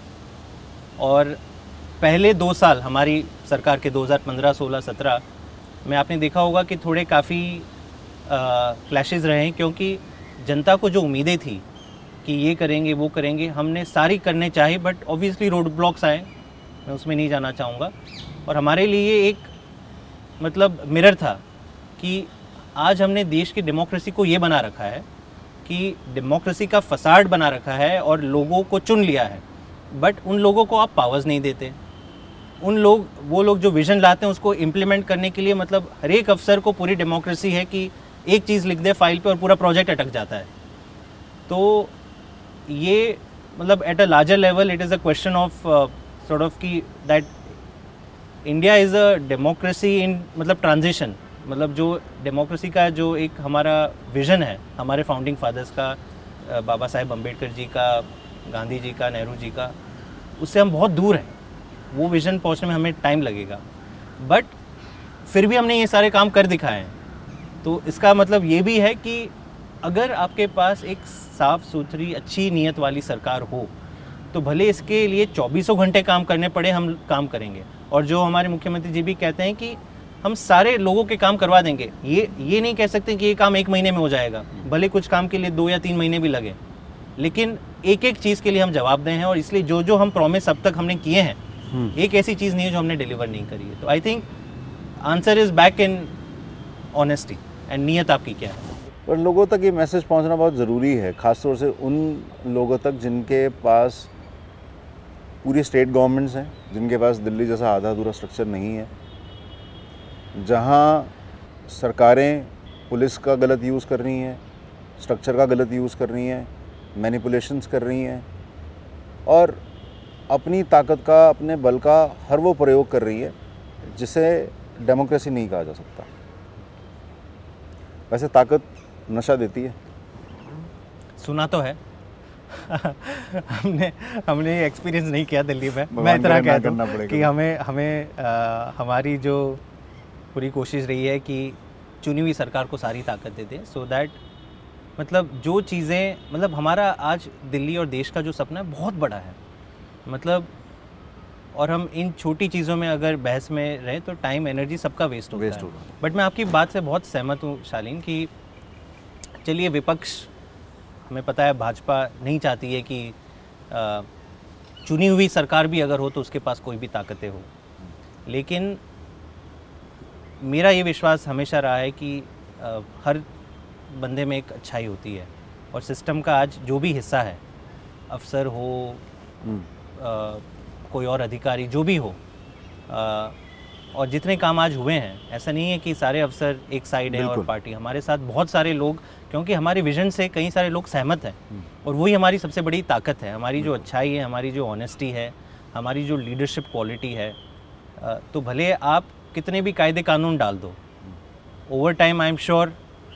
और पहले दो साल हमारी सरकार के दो हज़ार पंद्रह, सोलह, सत्रह में आपने देखा होगा कि थोड़े काफ़ी क्लैशेस रहे हैं, क्योंकि जनता को जो उम्मीदें थी कि ये करेंगे वो करेंगे, हमने सारी करने चाहे, बट ऑब्वियसली रोड ब्लॉक्स आए, मैं उसमें नहीं जाना चाहूँगा। और हमारे लिए एक मतलब मिरर था कि आज हमने देश की डेमोक्रेसी को ये बना रखा है कि डेमोक्रेसी का फसाड बना रखा है और लोगों को चुन लिया है, बट उन लोगों को आप पावर्स नहीं देते। उन लोग वो लोग जो विज़न लाते हैं उसको इम्प्लीमेंट करने के लिए मतलब हर एक अफसर को पूरी डेमोक्रेसी है कि एक चीज़ लिख दे फाइल पे और पूरा प्रोजेक्ट अटक जाता है। तो ये मतलब at a larger level it is a question of sort of कि that India is a democracy in मतलब ट्रांजिशन, मतलब जो डेमोक्रेसी का जो एक हमारा विज़न है हमारे फाउंडिंग फादर्स का, बाबा साहेब अम्बेडकर जी का गांधी जी का, नेहरू जी का, उससे हम बहुत दूर हैं। वो विज़न पहुंचने में हमें टाइम लगेगा, बट फिर भी हमने ये सारे काम कर दिखाए हैं। तो इसका मतलब ये भी है कि अगर आपके पास एक साफ़ सुथरी अच्छी नीयत वाली सरकार हो तो भले इसके लिए चौबीसों घंटे काम करने पड़े, हम काम करेंगे। और जो हमारे मुख्यमंत्री जी भी कहते हैं कि हम सारे लोगों के काम करवा देंगे, ये ये नहीं कह सकते कि ये काम एक महीने में हो जाएगा, भले कुछ काम के लिए दो या तीन महीने भी लगे, लेकिन एक एक चीज़ के लिए हम जवाबदेह हैं। और इसलिए जो जो हम प्रॉमिस अब तक हमने किए हैं, एक ऐसी चीज़ नहीं है जो हमने डिलीवर नहीं करी है। तो I think answer is back in honesty and नीयत आपकी क्या है। पर लोगों तक ये मैसेज पहुंचना बहुत ज़रूरी है, ख़ासतौर से उन लोगों तक जिनके पास पूरी स्टेट गवर्नमेंट्स हैं, जिनके पास दिल्ली जैसा आधा अधूरा स्ट्रक्चर नहीं है, जहां सरकारें पुलिस का गलत यूज़ कर रही हैं, स्ट्रक्चर का गलत यूज़ कर रही हैं, मैनिपुलेशंस कर रही हैं और अपनी ताकत का, अपने बल का हर वो प्रयोग कर रही है जिसे डेमोक्रेसी नहीं कहा जा सकता। वैसे ताकत नशा देती है, सुना तो है हमने हमने एक्सपीरियंस नहीं किया दिल्ली में। मैं इतना कह दूं कि हमें हमें आ, हमारी जो पूरी कोशिश रही है कि चुनी हुई सरकार को सारी ताकत दे दें, सो दैट मतलब जो चीज़ें, मतलब हमारा आज दिल्ली और देश का जो सपना है बहुत बड़ा है, मतलब, और हम इन छोटी चीज़ों में अगर बहस में रहे तो टाइम एनर्जी सबका वेस्ट होता वेस्ट है। होगा। बट मैं आपकी बात से बहुत सहमत हूँ शालीन कि चलिए विपक्ष, हमें पता है भाजपा नहीं चाहती है कि आ, चुनी हुई सरकार भी अगर हो तो उसके पास कोई भी ताकतें हो, लेकिन मेरा ये विश्वास हमेशा रहा है कि आ, हर बंदे में एक अच्छाई होती है और सिस्टम का आज जो भी हिस्सा है, अफसर हो, आ, कोई और अधिकारी जो भी हो, आ, और जितने काम आज हुए हैं, ऐसा नहीं है कि सारे अफसर एक साइड हैं और पार्टी, हमारे साथ बहुत सारे लोग, क्योंकि हमारे विजन से कई सारे लोग सहमत हैं और वही हमारी सबसे बड़ी ताकत है। हमारी जो अच्छाई है, हमारी जो ऑनेस्टी है, हमारी जो लीडरशिप क्वालिटी है, तो भले आप कितने भी कायदे कानून डाल दो, over time I am sure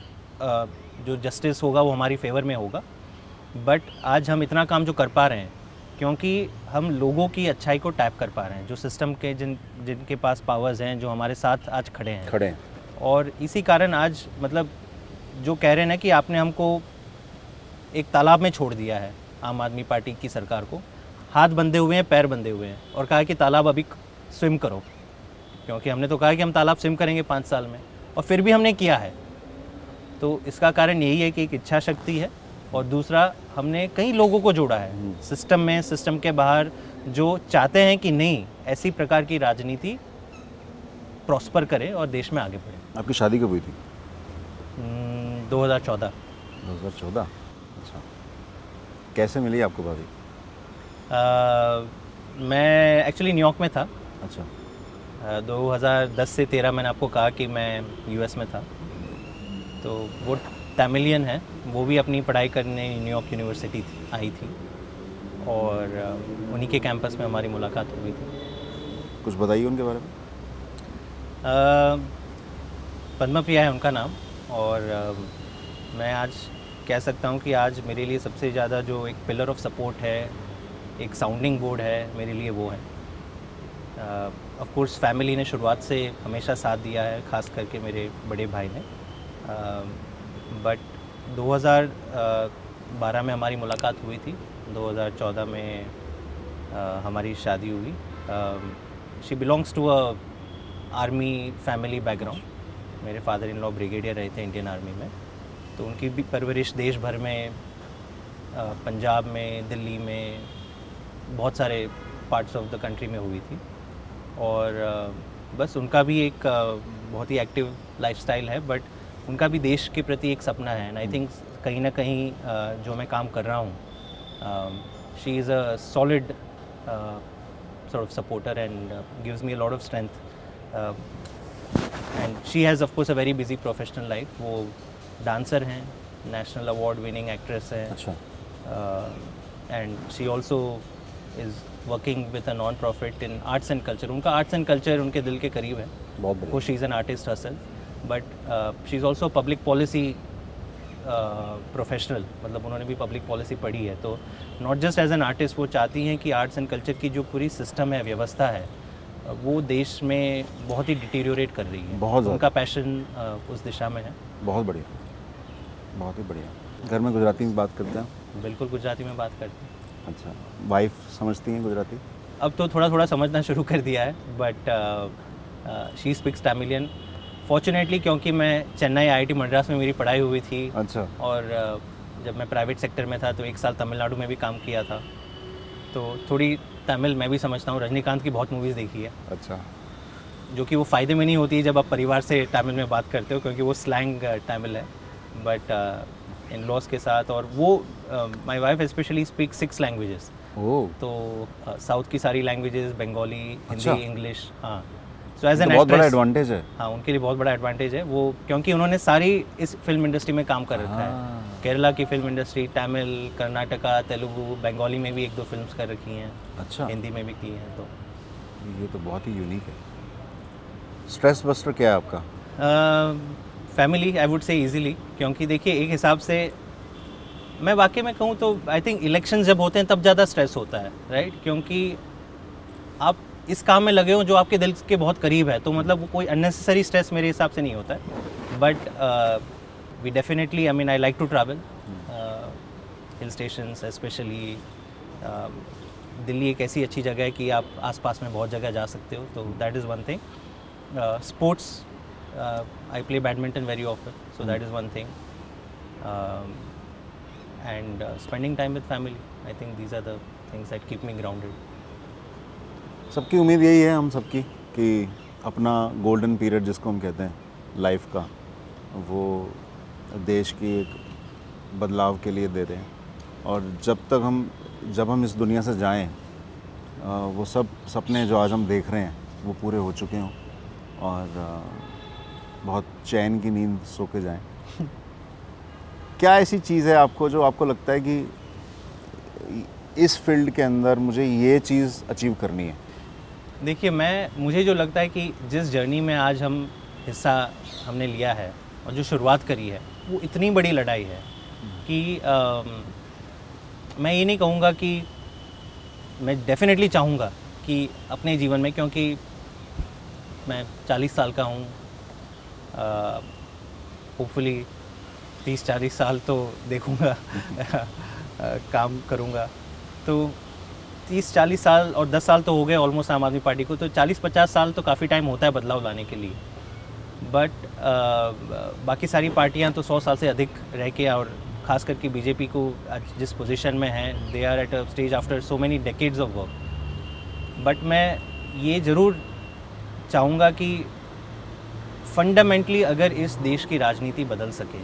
जो जस्टिस होगा वो हमारी फेवर में होगा। बट आज हम इतना काम जो कर पा रहे हैं क्योंकि हम लोगों की अच्छाई को टैप कर पा रहे हैं, जो सिस्टम के जिन जिनके पास पावर्स हैं, जो हमारे साथ आज खड़े हैं खड़े हैं और इसी कारण आज मतलब जो कह रहे हैं ना कि आपने हमको एक तालाब में छोड़ दिया है, आम आदमी पार्टी की सरकार को, हाथ बंधे हुए हैं, पैर बंधे हुए हैं और कहा कि तालाब अभी स्विम करो, क्योंकि हमने तो कहा कि हम तालाब स्विम करेंगे पाँच साल में और फिर भी हमने किया है। तो इसका कारण यही है कि एक इच्छा शक्ति है और दूसरा हमने कई लोगों को जोड़ा है सिस्टम में, सिस्टम के बाहर, जो चाहते हैं कि नहीं ऐसी प्रकार की राजनीति प्रॉस्पर करे और देश में आगे बढ़े। आपकी शादी कब हुई थी? दो हज़ार चौदह। दो हज़ार चौदह। अच्छा, कैसे मिली आपको भाभी? मैं एक्चुअली न्यूयॉर्क में था। अच्छा। दो हज़ार दस से तेरह मैंने आपको कहा कि मैं यूएस में था, तो वो तमिलियन है, वो भी अपनी पढ़ाई करने न्यूयॉर्क यूनिवर्सिटी थी आई थी और उन्हीं के कैंपस में हमारी मुलाकात हुई थी। कुछ बताइए उनके बारे में। पद्मा प्रिया है उनका नाम और आ, मैं आज कह सकता हूँ कि आज मेरे लिए सबसे ज़्यादा जो एक पिलर ऑफ सपोर्ट है, एक साउंडिंग बोर्ड है, मेरे लिए वो है। ऑफ कोर्स फैमिली ने शुरुआत से हमेशा साथ दिया है, ख़ास करके मेरे बड़े भाई ने। बट दो हज़ार बारह में हमारी मुलाकात हुई थी, दो हज़ार चौदह में uh, हमारी शादी हुई। She belongs to a army family background, मेरे फादर इन लॉ ब्रिगेडियर रहे थे इंडियन आर्मी में, तो उनकी भी परवरिश देश भर में, uh, पंजाब में, दिल्ली में, बहुत सारे पार्ट्स ऑफ द कंट्री में हुई थी और uh, बस उनका भी एक uh, बहुत ही एक्टिव लाइफस्टाइल है, बट उनका भी देश के प्रति एक सपना है। एंड आई थिंक कहीं ना कहीं uh, जो मैं काम कर रहा हूँ, she is a solid sort of supporter and gives me a lot of strength and she has of course a very busy professional life. वो डांसर हैं, नेशनल अवार्ड विनिंग एक्ट्रेस हैं। अच्छा। And she also is working with a non profit in arts and culture. उनका arts and culture उनके दिल के करीब है। बहुत वो she is an artist herself, but she is also public policy professional, मतलब उन्होंने भी पब्लिक पॉलिसी पढ़ी है, तो not just as an artist वो चाहती हैं कि आर्ट्स एंड कल्चर की जो पूरी सिस्टम है, व्यवस्था है, वो देश में बहुत ही डिटीरियोरेट कर रही है। बहुत तो उनका पैशन उस दिशा में है। बहुत बढ़िया, बहुत ही बढ़िया। घर में गुजराती में बात करते हैं? बिल्कुल गुजराती में बात करते हैं। अच्छा, वाइफ समझती हैं गुजराती? अब तो थोड़ा थोड़ा समझना शुरू कर दिया है, but she speaks Tamilian fortunately, क्योंकि मैं चेन्नई आईआईटी मद्रास में मेरी पढ़ाई हुई थी। अच्छा। और uh, जब मैं प्राइवेट सेक्टर में था तो एक साल तमिलनाडु में भी काम किया था, तो थोड़ी तमिल मैं भी समझता हूँ। रजनीकांत की बहुत मूवीज़ देखी है। अच्छा। जो कि वो फ़ायदे में नहीं होती है जब आप परिवार से तमिल में बात करते हो, क्योंकि वो स्लैंग तमिल है, बट इन लॉज के साथ। और वो my wife specially speak six languages. Oh. तो साउथ uh, की सारी लैंग्वेजेस, बंगाली, हिंदी, इंग्लिश। हाँ, सो एज एन बहुत बड़ा एडवांटेज है। हाँ, उनके लिए बहुत बड़ा एडवांटेज है वो, क्योंकि उन्होंने सारी इस फिल्म इंडस्ट्री में काम कर रखा है। केरला की फिल्म इंडस्ट्री, तमिल, कर्नाटका, तेलुगु, बंगाली में भी एक दो फिल्म्स कर रखी हैं। अच्छा। हिंदी में भी की हैं। तो ये तो बहुत ही यूनिक है। स्ट्रेस बस्टर क्या है आपका? Family, I would say easily, क्योंकि देखिए एक हिसाब से मैं वाकई में कहूँ तो आई थिंक इलेक्शन जब होते हैं तब ज़्यादा स्ट्रेस होता है, राइट? क्योंकि आप इस काम में लगे हो जो आपके दिल के बहुत करीब है, तो मतलब वो कोई अननेसेसरी स्ट्रेस मेरे हिसाब से नहीं होता है। But we definitely, I mean I like to travel hill stations specially. Delhi एक ऐसी अच्छी जगह है कि आप आसपास में बहुत जगह जा सकते हो, तो that is one thing. Sports, I play badminton very often, so that is one thing. and uh, spending time with family, I think these are the things that keep me grounded. सबकी उम्मीद यही है, हम सबकी, कि अपना golden period जिसको हम कहते हैं लाइफ का, वो देश की एक बदलाव के लिए दे दें। और जब तक हम जब हम इस दुनिया से जाएं, वो सब सपने जो आज हम देख रहे हैं वो पूरे हो चुके हों और बहुत चैन की नींद सो के जाएँ। क्या ऐसी चीज़ है आपको जो आपको लगता है कि इस फील्ड के अंदर मुझे ये चीज़ अचीव करनी है? देखिए, मैं मुझे जो लगता है कि जिस जर्नी में आज हम हिस्सा हमने लिया है और जो शुरुआत करी है, वो इतनी बड़ी लड़ाई है कि आ, मैं ये नहीं कहूँगा कि मैं डेफिनेटली चाहूँगा कि अपने जीवन में, क्योंकि मैं चालीस साल का हूँ, होपफुली तीस चालीस साल तो देखूँगा, काम करूँगा। तो तीस चालीस साल और दस साल तो हो गए ऑलमोस्ट आम आदमी पार्टी को, तो चालीस पचास साल तो काफ़ी टाइम होता है बदलाव लाने के लिए। बट बाकी सारी पार्टियां तो सौ साल से अधिक रह के, और ख़ास करके बीजेपी को आज जिस पोजीशन में है, they are at a stage after so many decades of work. But मैं ये ज़रूर चाहूँगा कि फंडामेंटली अगर इस देश की राजनीति बदल सके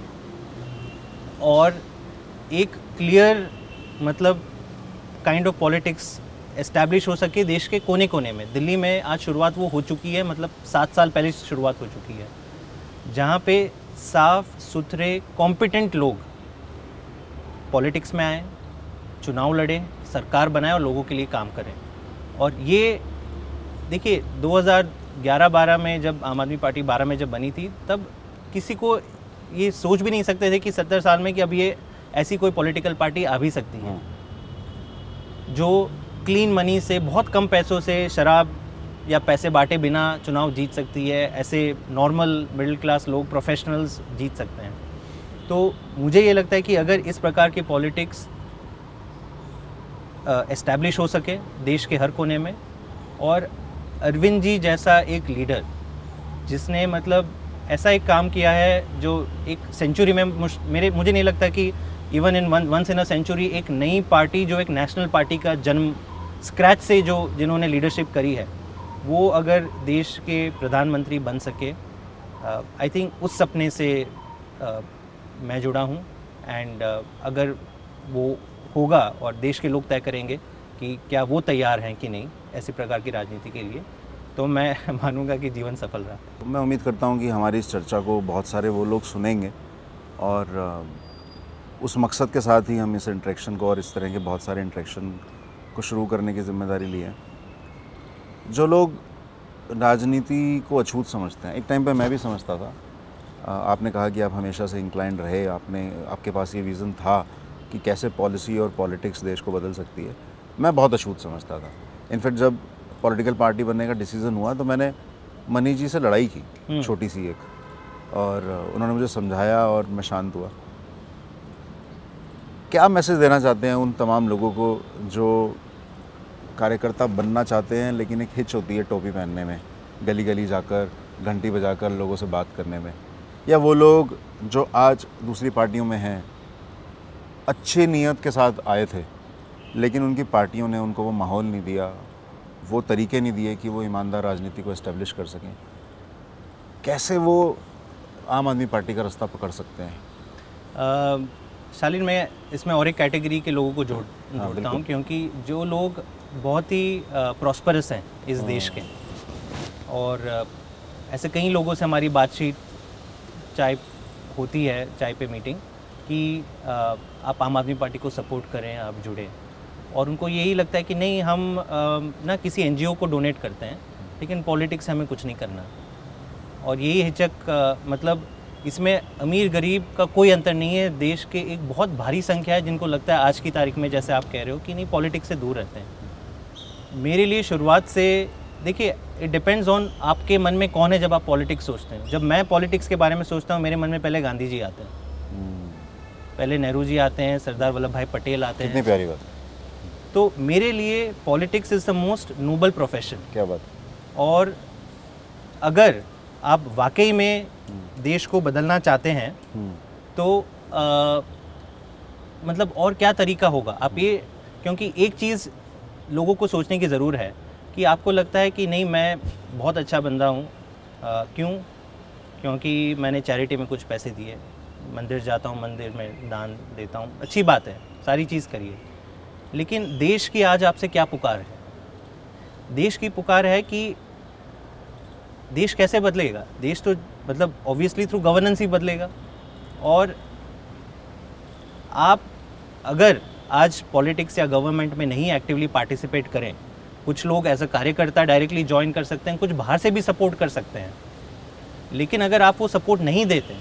और एक क्लियर मतलब काइंड ऑफ पॉलिटिक्स एस्टैब्लिश हो सके देश के कोने कोने में। दिल्ली में आज शुरुआत वो हो चुकी है, मतलब सात साल पहले शुरुआत हो चुकी है, जहाँ पे साफ सुथरे कॉम्पिटेंट लोग पॉलिटिक्स में आए, चुनाव लड़े, सरकार बनाए और लोगों के लिए काम करें। और ये देखिए दो हज़ार ग्यारह बारह में जब आम आदमी पार्टी बारह में जब बनी थी, तब किसी को ये सोच भी नहीं सकते थे कि सत्तर साल में कि अब ये ऐसी कोई पॉलिटिकल पार्टी आ भी सकती है जो क्लीन मनी से, बहुत कम पैसों से, शराब या पैसे बांटे बिना चुनाव जीत सकती है। ऐसे नॉर्मल मिडिल क्लास लोग, प्रोफेशनल्स जीत सकते हैं। तो मुझे ये लगता है कि अगर इस प्रकार की पॉलिटिक्स एस्टैब्लिश हो सके देश के हर कोने में, और अरविंद जी जैसा एक लीडर जिसने मतलब ऐसा एक काम किया है जो एक सेंचुरी में, मेरे मुझे नहीं लगता कि even in one once in a century एक नई पार्टी जो एक नेशनल पार्टी का जन्म स्क्रैच से जो जिन्होंने लीडरशिप करी है, वो अगर देश के प्रधानमंत्री बन सके, आई थिंक उस सपने से uh, मैं जुड़ा हूँ। एंड uh, अगर वो होगा और देश के लोग तय करेंगे कि क्या वो तैयार हैं कि नहीं ऐसी प्रकार की राजनीति के लिए, तो मैं मानूंगा कि जीवन सफल रहा। मैं उम्मीद करता हूँ कि हमारी इस चर्चा को बहुत सारे वो लोग सुनेंगे और उस मकसद के साथ ही हम इस इंटरेक्शन को और इस तरह के बहुत सारे इंटरेक्शन को शुरू करने की जिम्मेदारी ली है। जो लोग राजनीति को अछूत समझते हैं, एक टाइम पे मैं भी समझता था, आपने कहा कि आप हमेशा से इंक्लाइंड रहे, आपने आपके पास ये विज़न था कि कैसे पॉलिसी और पॉलिटिक्स देश को बदल सकती है। मैं बहुत अछूत समझता था। इनफैक्ट जब पॉलिटिकल पार्टी बनने का डिसीज़न हुआ तो मैंने मनी जी से लड़ाई की, छोटी सी एक, और उन्होंने मुझे समझाया और मैं शांत हुआ। क्या मैसेज देना चाहते हैं उन तमाम लोगों को जो कार्यकर्ता बनना चाहते हैं लेकिन एक हिच होती है टोपी पहनने में, गली गली जाकर घंटी बजाकर लोगों से बात करने में, या वो लोग जो आज दूसरी पार्टियों में हैं, अच्छी नीयत के साथ आए थे लेकिन उनकी पार्टियों ने उनको वो माहौल नहीं दिया, वो तरीके नहीं दिए कि वो ईमानदार राजनीति को एस्टेब्लिश कर सकें। कैसे वो आम आदमी पार्टी का रास्ता पकड़ सकते हैं? आ, शालीन, मैं इसमें और एक कैटेगरी के लोगों को जोड़ जोड़ता हूँ, क्योंकि जो लोग बहुत ही प्रॉस्परस हैं इस देश के, और आ, ऐसे कई लोगों से हमारी बातचीत चाय होती है, चाय पे मीटिंग, कि आ, आप आम आदमी पार्टी को सपोर्ट करें, आप जुड़ें, और उनको यही लगता है कि नहीं, हम आ, ना किसी एनजीओ को डोनेट करते हैं लेकिन पॉलिटिक्स से हमें कुछ नहीं करना। और यही हिचक, आ, मतलब इसमें अमीर गरीब का कोई अंतर नहीं है। देश के एक बहुत भारी संख्या है जिनको लगता है आज की तारीख में, जैसे आप कह रहे हो, कि नहीं, पॉलिटिक्स से दूर रहते हैं। मेरे लिए शुरुआत से, देखिए, इट डिपेंड्स ऑन आपके मन में कौन है जब आप पॉलिटिक्स सोचते हैं। जब मैं पॉलिटिक्स के बारे में सोचता हूँ, मेरे मन में पहले गांधी जी आते हैं, पहले नेहरू जी आते हैं, सरदार वल्लभ भाई पटेल आते हैं। कितनी प्यारी बात। तो मेरे लिए politics is the most noble profession. क्या बात। और अगर आप वाकई में देश को बदलना चाहते हैं तो आ, मतलब और क्या तरीका होगा आप ये, क्योंकि एक चीज़ लोगों को सोचने की ज़रूर है कि आपको लगता है कि नहीं, मैं बहुत अच्छा बंदा हूँ, क्यों? क्योंकि मैंने चैरिटी में कुछ पैसे दिए, मंदिर जाता हूँ, मंदिर में दान देता हूँ, अच्छी बात है, सारी चीज़ करिए, लेकिन देश की आज आपसे क्या पुकार है? देश की पुकार है कि देश कैसे बदलेगा? देश तो मतलब ऑब्वियसली थ्रू गवर्नेंस ही बदलेगा। और आप अगर आज पॉलिटिक्स या गवर्नमेंट में नहीं एक्टिवली पार्टिसिपेट करें, कुछ लोग एज अ कार्यकर्ता डायरेक्टली ज्वाइन कर सकते हैं, कुछ बाहर से भी सपोर्ट कर सकते हैं, लेकिन अगर आप वो सपोर्ट नहीं देते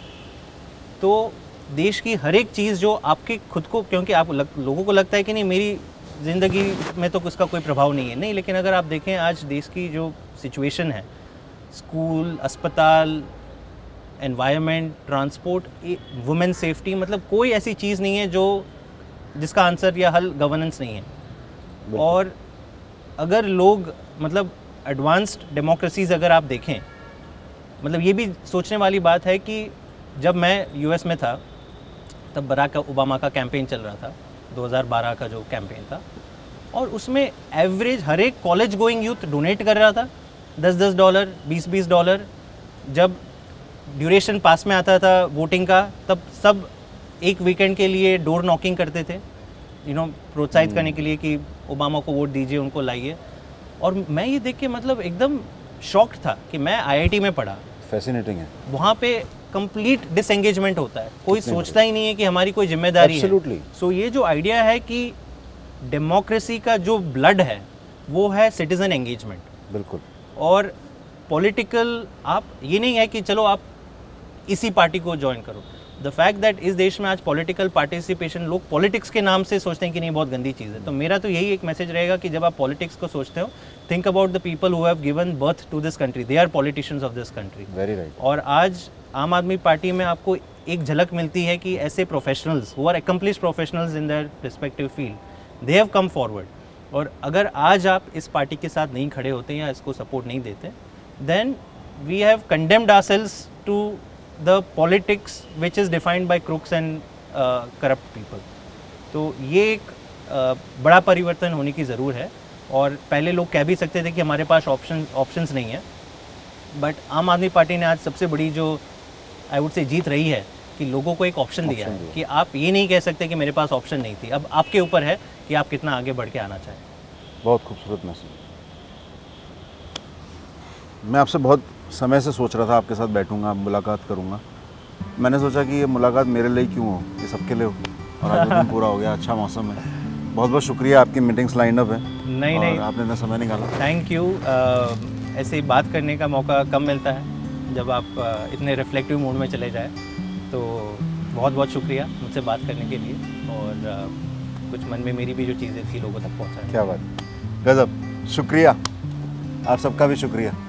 तो देश की हर एक चीज़ जो आपके खुद को, क्योंकि आप लग, लोगों को लगता है कि नहीं, मेरी ज़िंदगी में तो उसका कोई प्रभाव नहीं है, नहीं, लेकिन अगर आप देखें आज देश की जो सिचुएशन है, स्कूल, अस्पताल, एनवायरनमेंट, ट्रांसपोर्ट, वुमेन सेफ्टी, मतलब कोई ऐसी चीज़ नहीं है जो जिसका आंसर या हल गवर्नेंस नहीं है। और अगर लोग, मतलब एडवांस्ड डेमोक्रेसीज़ अगर आप देखें, मतलब ये भी सोचने वाली बात है कि जब मैं यूएस में था तब बराक ओबामा का कैंपेन चल रहा था, दो हज़ार बारह का जो कैंपेन था, और उसमें एवरेज हर एक कॉलेज गोइंग यूथ डोनेट कर रहा था, दस दस डॉलर, बीस बीस डॉलर। जब ड्यूरेशन पास में आता था वोटिंग का, तब सब एक वीकेंड के लिए डोर नॉकिंग करते थे, यू नो, प्रोत्साहित करने के लिए कि ओबामा को वोट दीजिए, उनको लाइए। और मैं ये देख के मतलब एकदम शॉक्ड था कि मैं आईआईटी में पढ़ा, फैसिनेटिंग है, वहाँ पे कंप्लीट डिसएंगेजमेंट होता है, कोई सोचता ही नहीं है कि हमारी कोई जिम्मेदारी है। सो ये जो आइडिया है कि डेमोक्रेसी का जो ब्लड है वो है सिटीजन एंगेजमेंट। बिल्कुल। और पॉलिटिकल, आप ये नहीं है कि चलो आप इसी पार्टी को ज्वाइन करो। द फैक्ट दैट इस देश में आज पॉलिटिकल पार्टिसिपेशन, लोग पॉलिटिक्स के नाम से सोचते हैं कि नहीं, बहुत गंदी चीज़ है। तो मेरा तो यही एक मैसेज रहेगा कि जब आप पॉलिटिक्स को सोचते हो, think about the people who have given birth to this country, they are politicians of this country. Very right. और आज आम आदमी पार्टी में आपको एक झलक मिलती है कि ऐसे professionals who are accomplished professionals in their respective field, they have come forward. और अगर आज आप इस पार्टी के साथ नहीं खड़े होते या इसको सपोर्ट नहीं देते, then we have condemned ourselves to the politics which is defined by crooks and corrupt people. तो ये एक uh, बड़ा परिवर्तन होने की ज़रूर है। और पहले लोग कह भी सकते थे कि हमारे पास ऑप्शन ऑप्शंस नहीं है, बट आम आदमी पार्टी ने आज सबसे बड़ी जो आई वुड से जीत रही है कि लोगों को एक ऑप्शन दिया है कि आप ये नहीं कह सकते कि मेरे पास ऑप्शन नहीं थी। अब आपके ऊपर है कि आप कितना आगे बढ़ के आना चाहें। बहुत खूबसूरत मैसेज। मैं आपसे बहुत समय से सोच रहा था आपके साथ बैठूंगा, मुलाकात करूंगा। मैंने सोचा कि ये मुलाकात मेरे लिए क्यों हो, ये सबके लिए हो, और आज दिन पूरा हो गया, अच्छा मौसम है। बहुत बहुत शुक्रिया, आपकी मीटिंग्स लाइन अप है। नहीं नहीं, आपने इतना समय निकाला, थैंक यू। ऐसे बात करने का मौका कम मिलता है, जब आप अ, इतने रिफ्लेक्टिव मूड में चले जाए। तो बहुत बहुत शुक्रिया मुझसे बात करने के लिए और अ, कुछ मन में मेरी भी जो चीज़ें थी लोगों तक पहुँचाने। क्या बात, गजब, शुक्रिया, आप सबका भी शुक्रिया।